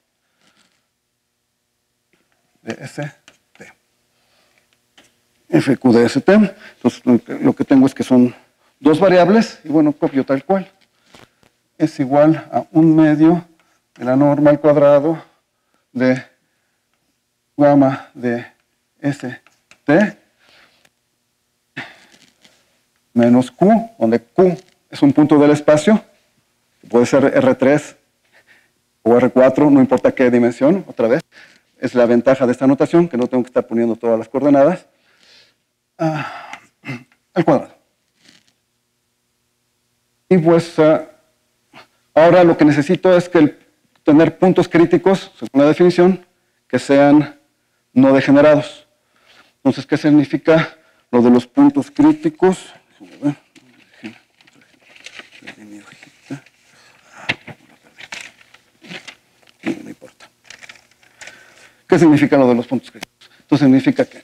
De S, T. F Q de S T. Entonces, lo que tengo es que son dos variables, y bueno, copio tal cual. Es igual a un medio de la norma al cuadrado de gamma de S T menos Q, donde Q es un punto del espacio, que puede ser R tres o R cuatro, no importa qué dimensión, otra vez. Es la ventaja de esta notación, que no tengo que estar poniendo todas las coordenadas. Ah, al cuadrado. Y pues uh, ahora lo que necesito es que el, tener puntos críticos, según la definición, que sean no degenerados. Entonces, ¿qué significa lo de los puntos críticos? No importa. ¿Qué significa lo de los puntos críticos? Esto significa que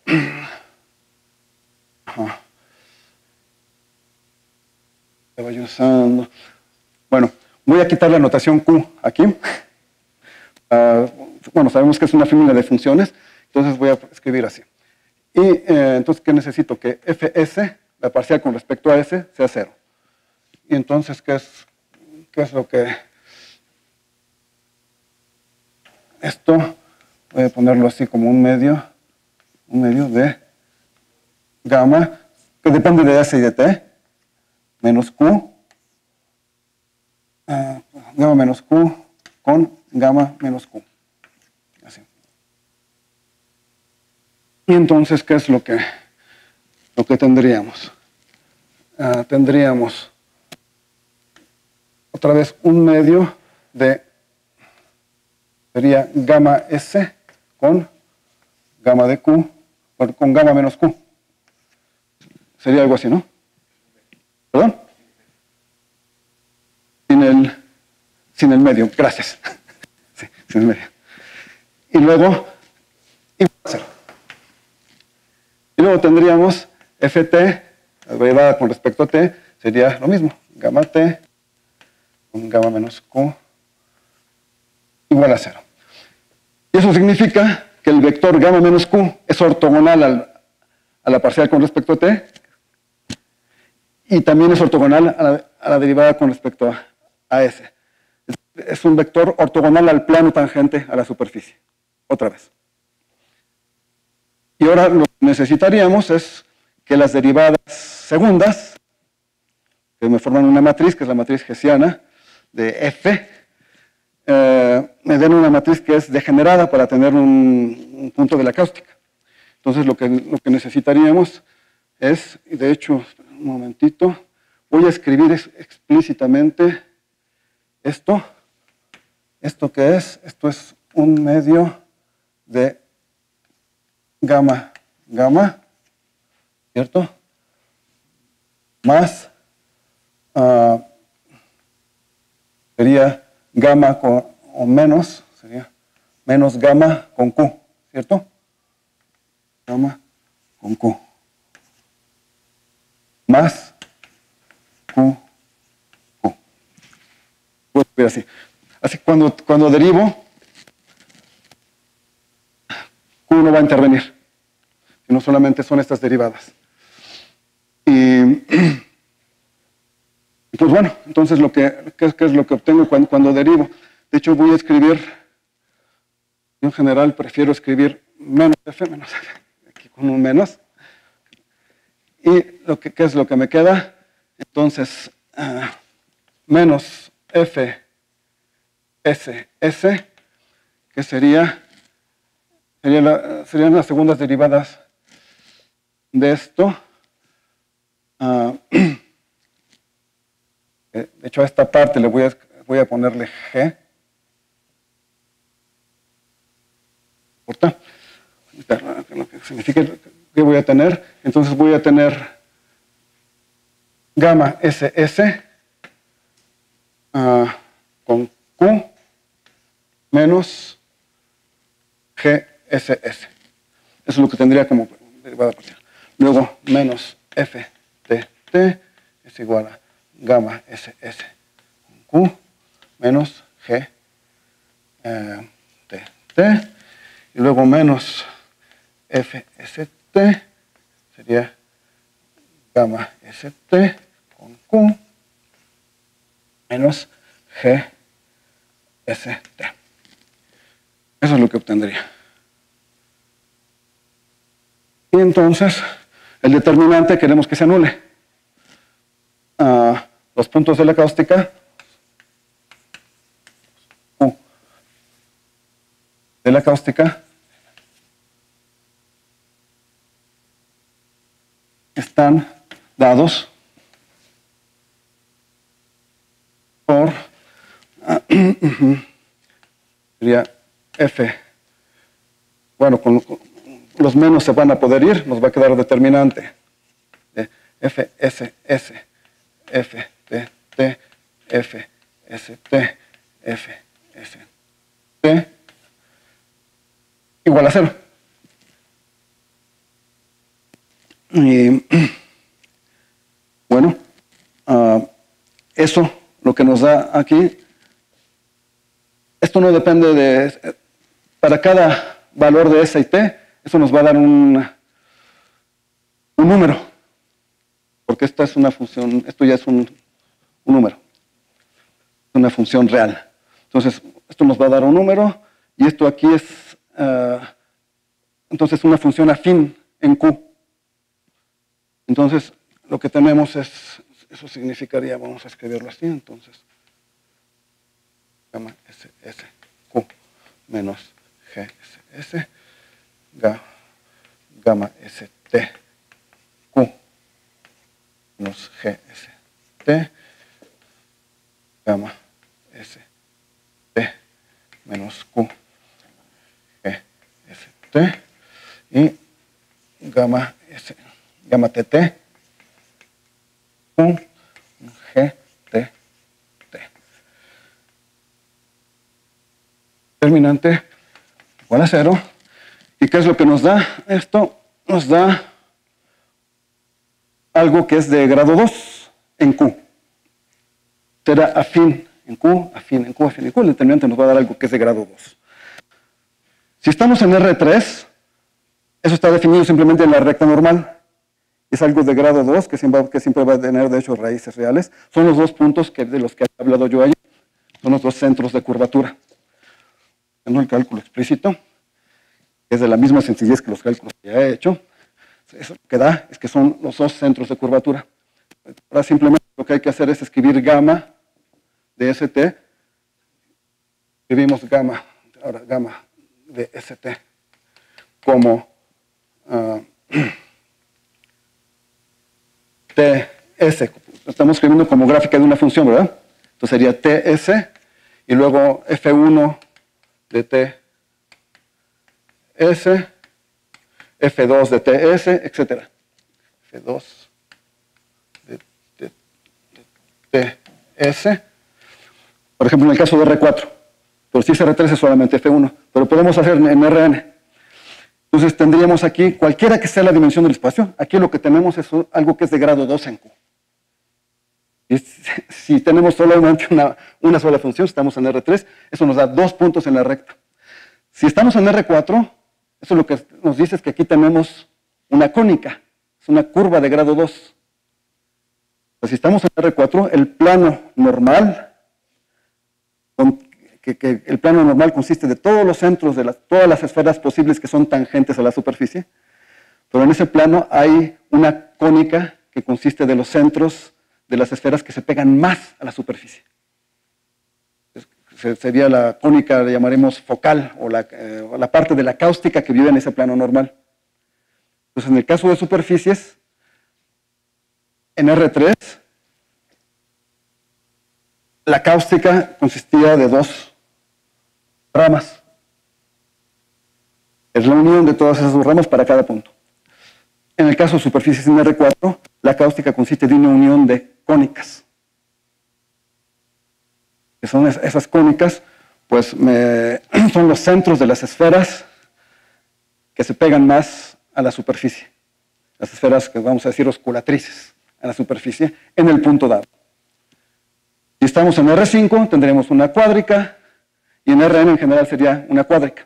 Ajá. Se vaya usando. Bueno, voy a quitar la notación Q aquí. Uh, bueno, sabemos que es una familia de funciones, entonces voy a escribir así. Y eh, entonces, ¿qué necesito? Que F S, la parcial con respecto a S, sea cero. Y entonces, ¿qué es, qué es lo que... Esto, voy a ponerlo así como un medio, un medio de gamma, que depende de S y de T, menos Q, uh, gamma menos Q con gamma menos Q. Así. Y entonces, ¿qué es lo que, lo que tendríamos? Uh, tendríamos otra vez un medio de, sería gamma S con gamma de Q, con gamma menos Q. Sería algo así, ¿no? ¿Perdón? Sin el, sin el medio, gracias. Sí, sin el medio. Y luego, igual a cero. Y luego tendríamos F T, la derivada con respecto a T, sería lo mismo. Gamma T con gamma menos Q igual a cero. Y eso significa que el vector gamma menos Q es ortogonal al, a la parcial con respecto a T, y también es ortogonal a la, a la derivada con respecto a, a S. Es, es un vector ortogonal al plano tangente a la superficie. Otra vez. Y ahora lo que necesitaríamos es que las derivadas segundas, que me forman una matriz, que es la matriz hessiana de F, eh, me den una matriz que es degenerada para tener un, un punto de la cáustica. Entonces lo que, lo que necesitaríamos es, y de hecho, un momentito, voy a escribir explícitamente esto. ¿Esto qué es? Esto es un medio de gamma, gamma, ¿cierto? Más, uh, sería gamma con, o menos, sería menos gamma con Q, ¿cierto? Gamma con Q. Más Q, Q. Voy a escribir así. Así que cuando, cuando derivo, Q no va a intervenir, sino solamente son estas derivadas. Y, pues bueno, entonces lo que, ¿qué, qué es lo que obtengo cuando, cuando derivo? De hecho, voy a escribir, yo en general prefiero escribir menos F, menos F, aquí con un menos. Y lo que, ¿qué es lo que me queda? Entonces, uh, menos F, S, S, que sería, sería la, serían las segundas derivadas de esto. Uh, de hecho, a esta parte le voy a, voy a ponerle G. ¿Importa? Lo que significa que voy a tener. Entonces voy a tener gamma S S uh, con Q menos G S S. Eso es lo que tendría como derivada parcial. Luego, menos F T T es igual a gamma S S con Q menos G eh, T T. Y luego menos F S T sería gamma S T con Q menos G S T. Eso es lo que obtendría. Y entonces, el determinante queremos que se anule. Uh, los puntos de la cáustica Q de la cáustica están dados por uh, sería F. Bueno, con, con los menos se van a poder ir, nos va a quedar determinante de F S S, F T T, F S T, F S T igual a cero. Y bueno, uh, eso lo que nos da aquí, esto no depende de, para cada valor de S y T, eso nos va a dar un, un número, porque esta es una función, esto ya es un, un número, una función real. Entonces, esto nos va a dar un número, y esto aquí es, uh, entonces, una función afín en Q. Entonces, lo que tenemos es, eso significaría, vamos a escribirlo así, entonces, gamma S S Q menos G S S, gamma S T Q menos G S T, gamma S T menos Q G S T, y gamma S, gamma T T Q G T T. Determinante igual a cero. ¿Y qué es lo que nos da? Esto nos da algo que es de grado dos en Q. Será afín en Q, afín en Q, afín en Q. El determinante nos va a dar algo que es de grado dos. Si estamos en R tres, eso está definido simplemente en la recta normal. Es algo de grado dos, que siempre, que siempre va a tener, de hecho, raíces reales. Son los dos puntos que, de los que he hablado yo ayer. Son los dos centros de curvatura. En el cálculo explícito, es de la misma sencillez que los cálculos que ya he hecho. Eso lo que da es que son los dos centros de curvatura. Ahora simplemente lo que hay que hacer es escribir gamma de S T. Escribimos gamma, ahora gamma de S T como uh, T S. Estamos escribiendo como gráfica de una función, ¿verdad? Entonces sería T S y luego F uno de T S, F dos de T S, etcétera. F dos de, de, de T S. Por ejemplo, en el caso de R cuatro. Pero si es R tres es solamente F uno. Pero podemos hacer en R N. Entonces tendríamos aquí, cualquiera que sea la dimensión del espacio, aquí lo que tenemos es algo que es de grado dos en Q. Y si tenemos solamente una, una sola función, si estamos en R tres, eso nos da dos puntos en la recta. Si estamos en R cuatro, eso lo que nos dice es que aquí tenemos una cónica, es una curva de grado dos. Pues si estamos en R cuatro, el plano normal, que, que el plano normal consiste de todos los centros, de las, todas las esferas posibles que son tangentes a la superficie, pero en ese plano hay una cónica que consiste de los centros de las esferas que se pegan más a la superficie. Sería la cónica, le llamaremos focal, o la, eh, o la parte de la cáustica que vive en ese plano normal. Entonces, en el caso de superficies, en R tres, la cáustica consistía de dos ramas. Es la unión de todas esas dos ramas para cada punto. En el caso de superficies en R cuatro, la cáustica consiste de una unión de cónicas. Que son esas cónicas, pues me, son los centros de las esferas que se pegan más a la superficie. Las esferas que vamos a decir osculatrices a la superficie en el punto dado. Si estamos en R cinco, tendremos una cuádrica, y en R N en general sería una cuádrica.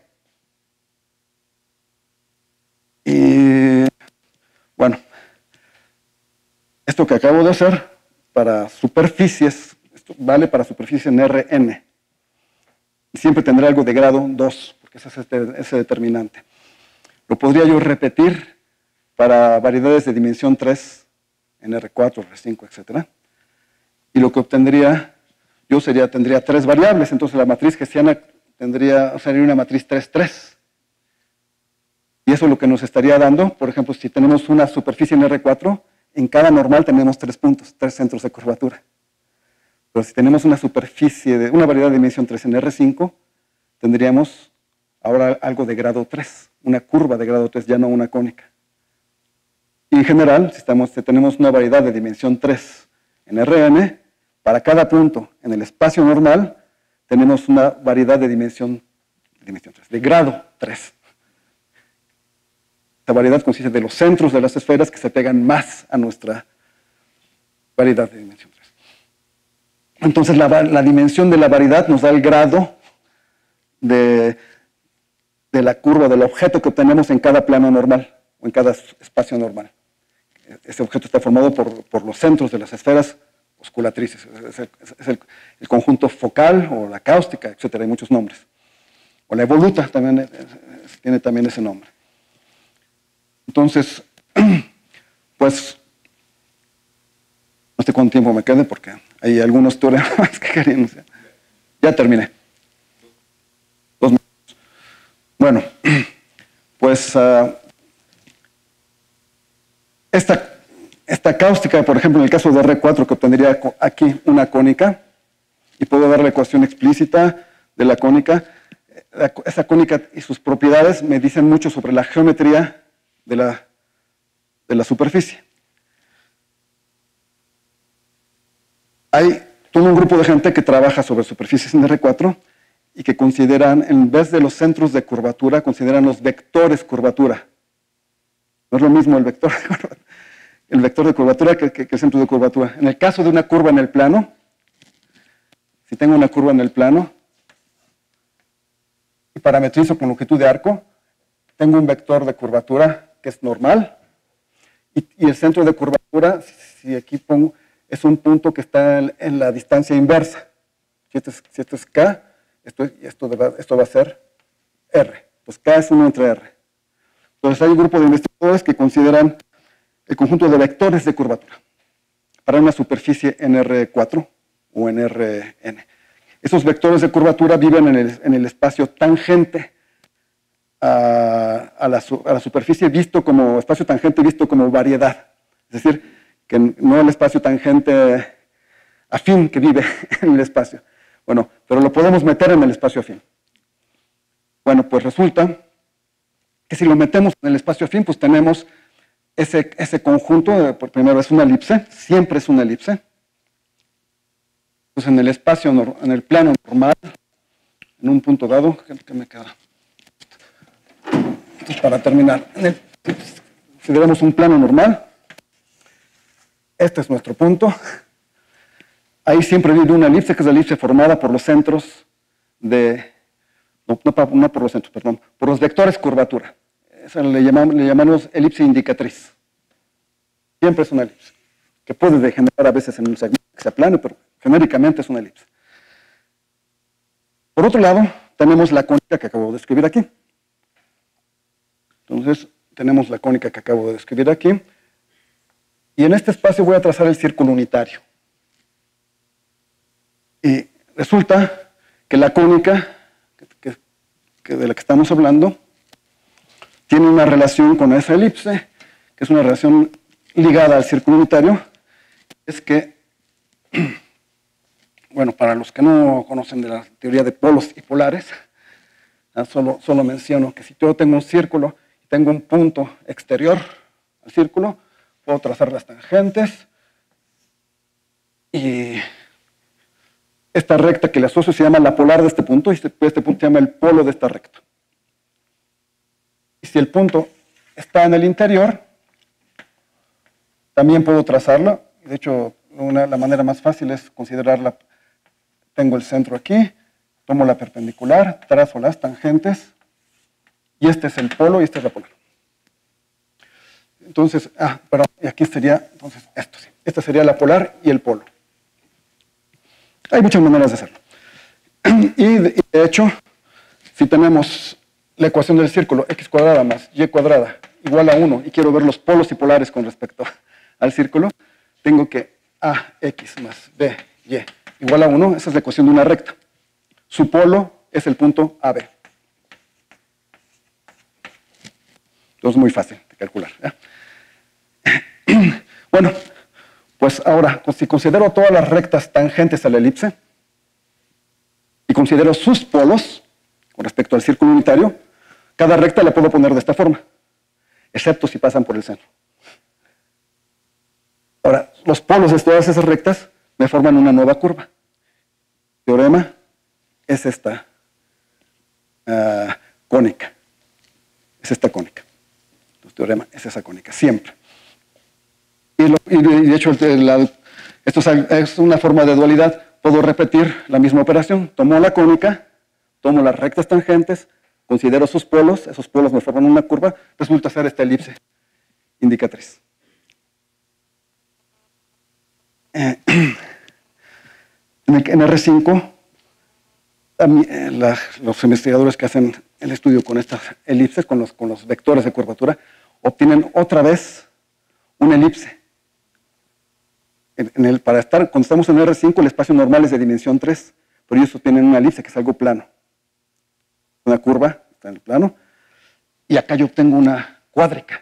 Y bueno, esto que acabo de hacer para superficies, esto vale para superficie en R N. Y siempre tendrá algo de grado dos, porque ese es este, ese determinante. Lo podría yo repetir para variedades de dimensión tres, en R cuatro, R cinco, etcétera. Y lo que obtendría yo sería, tendría tres variables, entonces la matriz hessiana tendría, sería una matriz tres, tres. Y eso es lo que nos estaría dando, por ejemplo, si tenemos una superficie en R cuatro, en cada normal tenemos tres puntos, tres centros de curvatura. Pero si tenemos una superficie, de una variedad de dimensión tres en R cinco, tendríamos ahora algo de grado tres, una curva de grado tres, ya no una cónica. Y en general, si, estamos, si tenemos una variedad de dimensión tres en R N, para cada punto en el espacio normal, tenemos una variedad de dimensión, de dimensión tres, de grado tres. Esta variedad consiste de los centros de las esferas que se pegan más a nuestra variedad de dimensión tres. Entonces la, la dimensión de la variedad nos da el grado de, de la curva, del objeto que obtenemos en cada plano normal o en cada espacio normal. Ese objeto está formado por, por los centros de las esferas osculatrices. Es, el, es el, el conjunto focal o la cáustica, etcétera, hay muchos nombres. O la evoluta también es, es, tiene también ese nombre. Entonces, pues, no sé cuánto tiempo me quede porque hay algunos teoremas que querían. Ya terminé. Dos minutos. Bueno, pues uh, esta, esta cáustica, por ejemplo, en el caso de R cuatro, que obtendría aquí una cónica, y puedo dar la ecuación explícita de la cónica. Esa cónica y sus propiedades me dicen mucho sobre la geometría de la, de la superficie. Hay todo un grupo de gente que trabaja sobre superficies en R cuatro y que consideran, en vez de los centros de curvatura, consideran los vectores curvatura. No es lo mismo el vector de curvatura, el vector de curvatura que, que, que el centro de curvatura. En el caso de una curva en el plano, si tengo una curva en el plano y parametrizo con longitud de arco, tengo un vector de curvatura que es normal, y, y el centro de curvatura, si aquí pongo, es un punto que está en, en la distancia inversa. Si esto es, si esto es K, esto, esto, debe, esto va a ser R. Pues K es uno entre R. Entonces hay un grupo de investigadores que consideran el conjunto de vectores de curvatura para una superficie en R cuatro o en R N. Esos vectores de curvatura viven en el, en el espacio tangente A, a, la, a la superficie visto como espacio tangente visto como variedad, es decir, que no el espacio tangente afín que vive en el espacio. Bueno, pero lo podemos meter en el espacio afín. Bueno, pues resulta que si lo metemos en el espacio afín, pues tenemos ese, ese conjunto, por primero es una elipse, siempre es una elipse. Pues en el espacio, en el plano normal, en un punto dado, ¿qué me queda? Entonces, para terminar, si tenemos un plano normal, este es nuestro punto. Ahí siempre vive una elipse, que es la elipse formada por los centros de, no, no, no por los centros, perdón, por los vectores curvatura. Esa le llamamos, le llamamos elipse indicatriz. Siempre es una elipse, que puede degenerar a veces en un segmento que se aplane, pero genéricamente es una elipse. Por otro lado, tenemos la cónica que acabo de escribir aquí. Entonces, tenemos la cónica que acabo de describir aquí. Y en este espacio voy a trazar el círculo unitario. Y resulta que la cónica que, que, que de la que estamos hablando tiene una relación con esa elipse, que es una relación ligada al círculo unitario. Es que, bueno, para los que no conocen de la teoría de polos y polares, ah, solo, solo menciono que si yo tengo un círculo y tengo un punto exterior al círculo, puedo trazar las tangentes y esta recta que le asocio se llama la polar de este punto y este, este punto se llama el polo de esta recta. Y si el punto está en el interior, también puedo trazarlo. De hecho, una, la manera más fácil es considerarla. Tengo el centro aquí, tomo la perpendicular, trazo las tangentes, y este es el polo y esta es la polar. Entonces, ah, perdón, y aquí sería, entonces, esto sí. Esta sería la polar y el polo. Hay muchas maneras de hacerlo. Y de, y de hecho, si tenemos la ecuación del círculo, x cuadrada más y cuadrada igual a uno, y quiero ver los polos y polares con respecto al círculo, tengo que ax más b, y igual a uno, esa es la ecuación de una recta. Su polo es el punto A B. Entonces, muy fácil de calcular. ¿eh? Bueno, pues ahora, si considero todas las rectas tangentes a la elipse y considero sus polos con respecto al círculo unitario, cada recta la puedo poner de esta forma, excepto si pasan por el centro. Ahora, los polos de todas esas rectas me forman una nueva curva. Teorema es esta uh, cónica. Es esta cónica. Entonces, teorema es esa cónica, siempre. Y, lo, y de hecho, la, esto es, es una forma de dualidad. Puedo repetir la misma operación. Tomo la cónica, tomo las rectas tangentes, considero sus polos, esos polos me forman una curva, resulta ser esta elipse indicatriz. Eh, en R cinco, a mí, eh, la, los investigadores que hacen el estudio con estas elipses, con los, con los vectores de curvatura, obtienen otra vez una elipse. En, en el, para estar, cuando estamos en R cinco, el espacio normal es de dimensión tres, pero ellos obtienen una elipse que es algo plano. Una curva, está en el plano, y acá yo obtengo una cuádrica.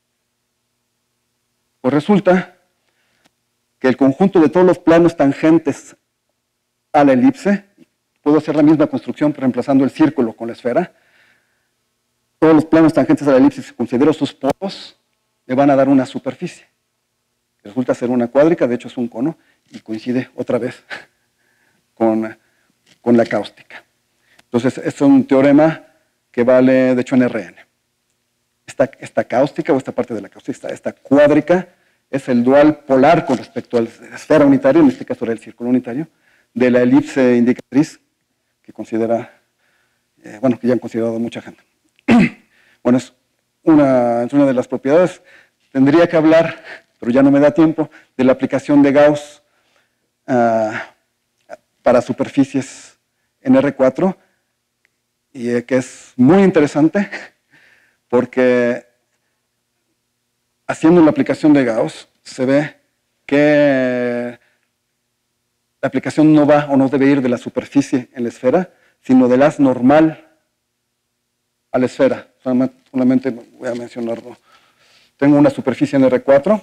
Pues resulta que el conjunto de todos los planos tangentes a la elipse, puedo hacer la misma construcción reemplazando el círculo con la esfera, todos los planos tangentes a la elipse, si considero sus polos, me van a dar una superficie. Resulta ser una cuádrica, de hecho es un cono, y coincide otra vez con, con la cáustica. Entonces, es un teorema que vale, de hecho, en R N. Esta, esta cáustica, o esta parte de la cáustica, esta, esta cuádrica, es el dual polar con respecto a la esfera unitaria, en este caso era el círculo unitario, de la elipse indicatriz, que considera, eh, bueno, que ya han considerado mucha gente. Bueno, es una, es una de las propiedades. Tendría que hablar, pero ya no me da tiempo, de la aplicación de Gauss uh, para superficies en R cuatro, y eh, que es muy interesante, porque haciendo la aplicación de Gauss, se ve que la aplicación no va o no debe ir de la superficie en la esfera, sino del haz normal a la esfera. Solamente voy a mencionarlo. Tengo una superficie en R cuatro.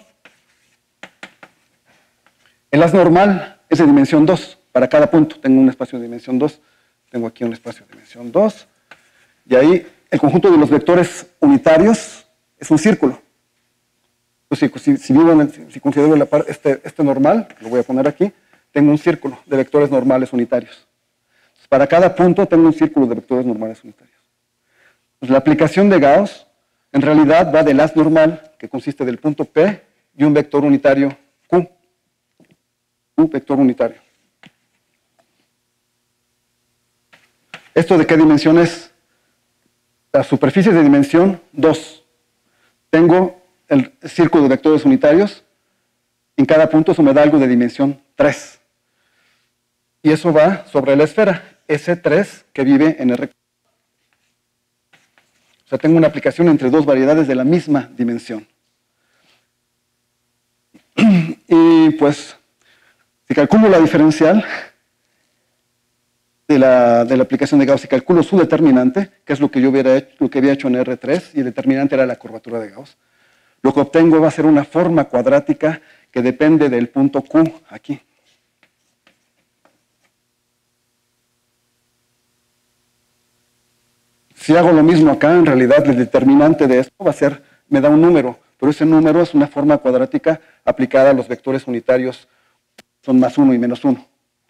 El haz normal es de dimensión dos. Para cada punto tengo un espacio de dimensión dos. Tengo aquí un espacio de dimensión dos. Y ahí el conjunto de los vectores unitarios es un círculo. Entonces, si, si, vivo en el, si considero la parte, este, este normal, lo voy a poner aquí, tengo un círculo de vectores normales unitarios. Entonces, para cada punto tengo un círculo de vectores normales unitarios. Pues la aplicación de Gauss en realidad va del haz normal, que consiste del punto P y un vector unitario Q. Un vector unitario. ¿Esto de qué dimensión es? La superficie es de dimensión dos. Tengo el círculo de vectores unitarios. En cada punto eso me da algo de dimensión tres. Y eso va sobre la esfera, S tres, que vive en R. O sea, tengo una aplicación entre dos variedades de la misma dimensión. Y pues, si calculo la diferencial de la, de la aplicación de Gauss, si calculo su determinante, que es lo que yo hubiera hecho, lo que había hecho en R tres, y el determinante era la curvatura de Gauss, lo que obtengo va a ser una forma cuadrática que depende del punto Q aquí. Si hago lo mismo acá, en realidad el determinante de esto va a ser, me da un número, pero ese número es una forma cuadrática aplicada a los vectores unitarios, son más uno y menos uno.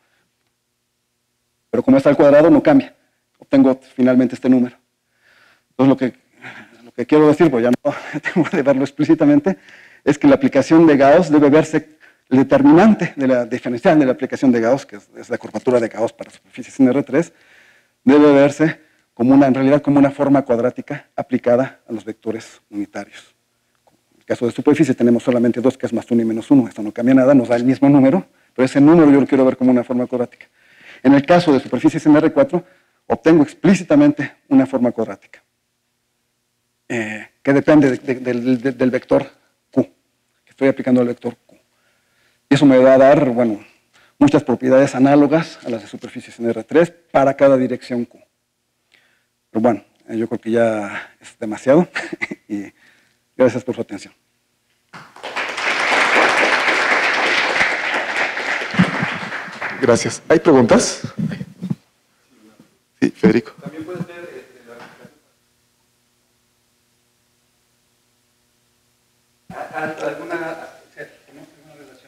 Pero como está al cuadrado, no cambia. Obtengo finalmente este número. Entonces, lo que, lo que quiero decir, pues ya no tengo que verlo explícitamente, es que la aplicación de Gauss debe verse, el determinante de la diferencial de la aplicación de Gauss, que es, es la curvatura de Gauss para superficies en R tres, debe verse como una, en realidad como una forma cuadrática aplicada a los vectores unitarios. En el caso de superficie tenemos solamente dos, que es más uno y menos uno. Esto no cambia nada, nos da el mismo número, pero ese número yo lo quiero ver como una forma cuadrática. En el caso de superficies en R cuatro, obtengo explícitamente una forma cuadrática, eh, que depende de, de, de, de, del vector Q, que estoy aplicando al vector Q. Y eso me va a dar, bueno, muchas propiedades análogas a las de superficies en R tres para cada dirección Q. Pero bueno, yo creo que ya es demasiado y gracias por su atención. Gracias. ¿Hay preguntas? Sí, Federico. También puedes ver este, la alguna, alguna relación.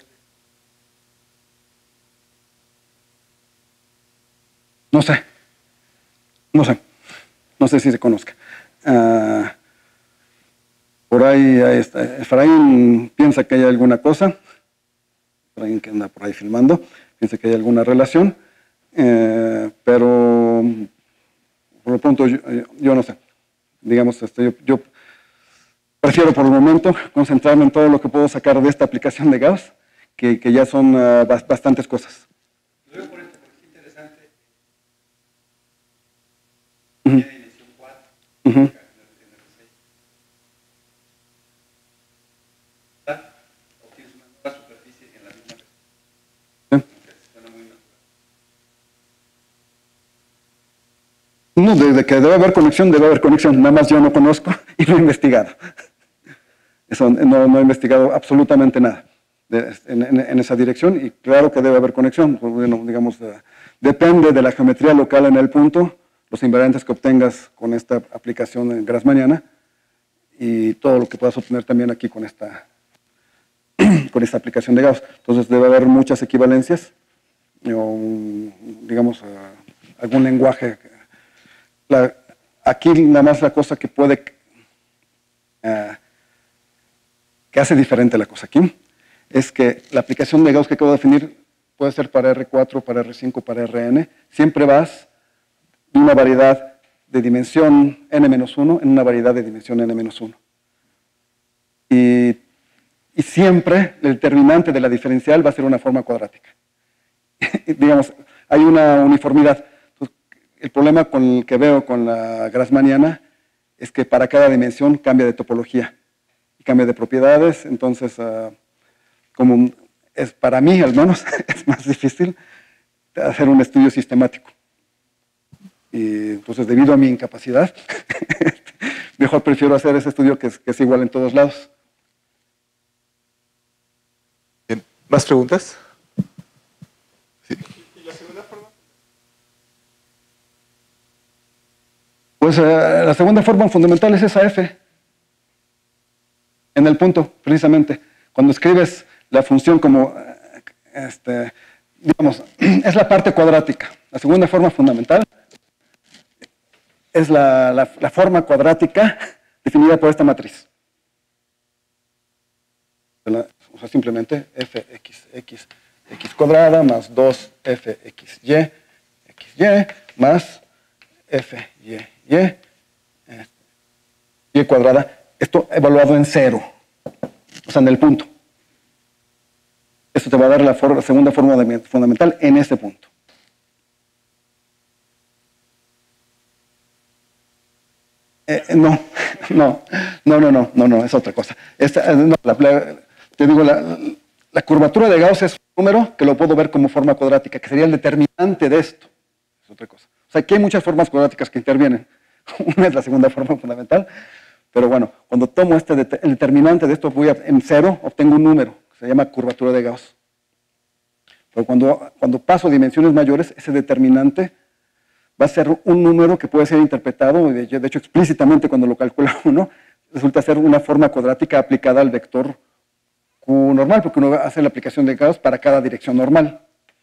No sé. No sé. No sé si se conozca. Uh, por ahí, ahí está. Efraín piensa que hay alguna cosa. Efraín que anda por ahí filmando. Piensa que hay alguna relación. Eh, pero por lo pronto yo, yo no sé. Digamos, este, yo, yo prefiero por el momento concentrarme en todo lo que puedo sacar de esta aplicación de Gauss, que, que ya son uh, bastantes cosas. Lo veo por esto, porque es interesante. Uh-huh. Dimensión cuatro. Uh-huh. Obtienes una nueva superficie en la misma respuesta. Suena muy natural. No, de, de que debe haber conexión, debe haber conexión. Nada más yo no conozco y no he investigado. Eso, no, no he investigado absolutamente nada de, en, en, en esa dirección y claro que debe haber conexión. Bueno, digamos, de, depende de la geometría local en el punto, los invariantes que obtengas con esta aplicación grassmanniana y todo lo que puedas obtener también aquí con esta, con esta aplicación de Gauss. Entonces debe haber muchas equivalencias, o, digamos, uh, algún lenguaje. La, aquí nada más la cosa que puede, uh, que hace diferente la cosa aquí, es que la aplicación de Gauss que acabo de definir puede ser para R cuatro, para R cinco, para R N. Siempre vas de una variedad de dimensión n menos uno en una variedad de dimensión n menos uno. Y, y siempre el determinante de la diferencial va a ser una forma cuadrática. Digamos, hay una uniformidad. Entonces, el problema con el que veo con la grassmanniana es que para cada dimensión cambia de topología y cambia de propiedades. Entonces, uh, como es para mí al menos, es más difícil hacer un estudio sistemático. Y entonces, debido a mi incapacidad, mejor prefiero hacer ese estudio que es, que es igual en todos lados. Bien. ¿Más preguntas? Sí. ¿Y la segunda forma? Pues eh, la segunda forma fundamental es esa F. En el punto, precisamente. Cuando escribes la función como, este, digamos, es la parte cuadrática. La segunda forma fundamental es la, la, la forma cuadrática definida por esta matriz. O sea, simplemente fx, x, x cuadrada más dos f x y, x y más f y, y, y cuadrada. Esto evaluado en cero, o sea, en el punto. Esto te va a dar la, for la segunda forma de, fundamental en este punto. Eh, no, no, no, no, no, no, no, es otra cosa. Esta, no, la, la, te digo, la, la curvatura de Gauss es un número que lo puedo ver como forma cuadrática, que sería el determinante de esto. Es otra cosa. O sea, aquí hay muchas formas cuadráticas que intervienen. Una es la segunda forma fundamental, pero bueno, cuando tomo este el determinante de esto, voy a, en cero, obtengo un número, que se llama curvatura de Gauss. Pero cuando, cuando paso a dimensiones mayores, ese determinante va a ser un número que puede ser interpretado, de de hecho explícitamente cuando lo calcula uno, resulta ser una forma cuadrática aplicada al vector Q normal, porque uno hace la aplicación de Gauss para cada dirección normal.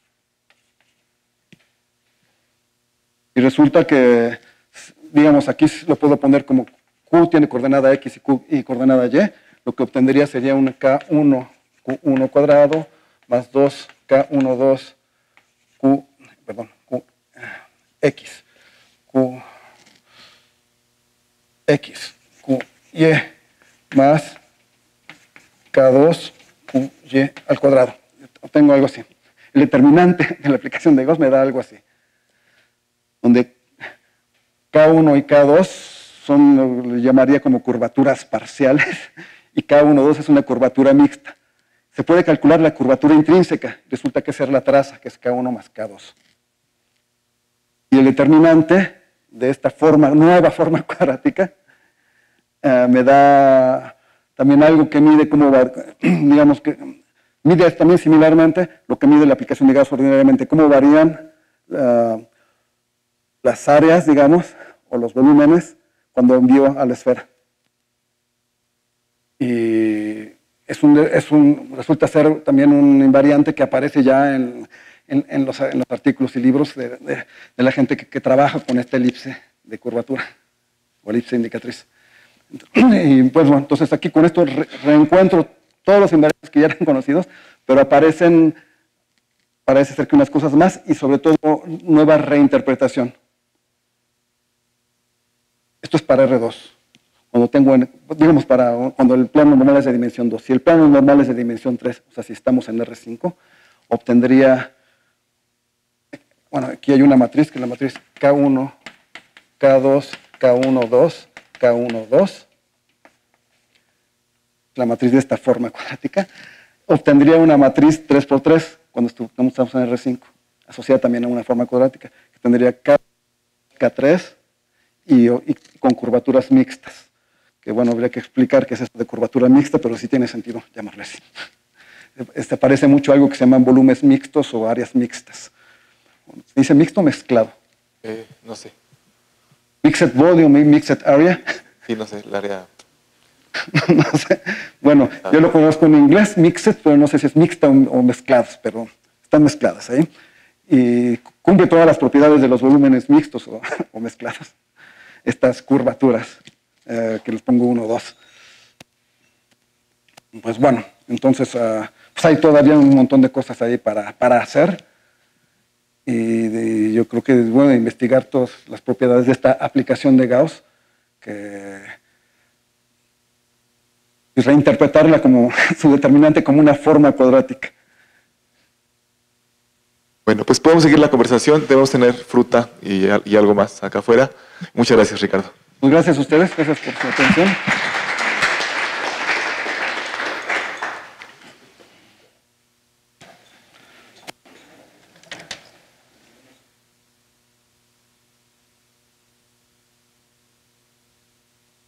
Y resulta que, digamos, aquí lo puedo poner como Q tiene coordenada X y, Q, y coordenada Y, lo que obtendría sería un K uno, Q uno cuadrado, más dos K uno, dos, Q, perdón, Q, X, Q, X, Q, Y, más K dos, Q, Y al cuadrado. Obtengo algo así. El determinante de la aplicación de Gauss me da algo así, donde K uno y K dos son, lo llamaría como curvaturas parciales, y K uno, dos es una curvatura mixta. Se puede calcular la curvatura intrínseca, resulta que esa es la traza, que es K uno más K dos. Y el determinante de esta forma, nueva forma cuadrática, uh, me da también algo que mide cómo va, digamos que mide también similarmente lo que mide la aplicación de Gauss ordinariamente, cómo varían uh, las áreas, digamos, o los volúmenes cuando envío a la esfera. Y es un, es un, resulta ser también un invariante que aparece ya en, en, en, los, en los artículos y libros de, de, de la gente que, que trabaja con esta elipse de curvatura, o elipse indicatriz. Y pues bueno, entonces aquí con esto re, reencuentro todos los invariantes que ya eran conocidos, pero aparecen, parece ser que unas cosas más, y sobre todo nueva reinterpretación. Esto es para R dos. Cuando tengo, digamos, para cuando el plano normal es de dimensión dos. Si el plano normal es de dimensión tres, o sea, si estamos en R cinco, obtendría, bueno, aquí hay una matriz, que es la matriz K uno, K dos, K uno, dos, K uno, dos. La matriz de esta forma cuadrática. Obtendría una matriz tres por tres cuando estamos en R cinco, asociada también a una forma cuadrática, que tendría K, K tres y, y con curvaturas mixtas. Que bueno, habría que explicar qué es esto de curvatura mixta, pero sí tiene sentido llamarle así. Este parece mucho a algo que se llaman volúmenes mixtos o áreas mixtas. ¿Se dice mixto o mezclado? Eh, no sé. Mixed volume, mixed area. Sí, no sé, el área. No sé. Bueno, ah. Yo lo conozco en inglés, mixed, pero no sé si es mixta o, o mezcladas, pero están mezcladas ahí. Y cumple todas las propiedades de los volúmenes mixtos o, o mezclados. Estas curvaturas. Eh, que les pongo uno o dos. Pues bueno, entonces uh, pues hay todavía un montón de cosas ahí para, para hacer, y de, yo creo que es bueno investigar todas las propiedades de esta aplicación de Gauss, que y reinterpretarla como su determinante como una forma cuadrática. Bueno, pues podemos seguir la conversación, debemos tener fruta y, y algo más acá afuera. Muchas gracias, Ricardo. Pues gracias a ustedes, gracias por su atención.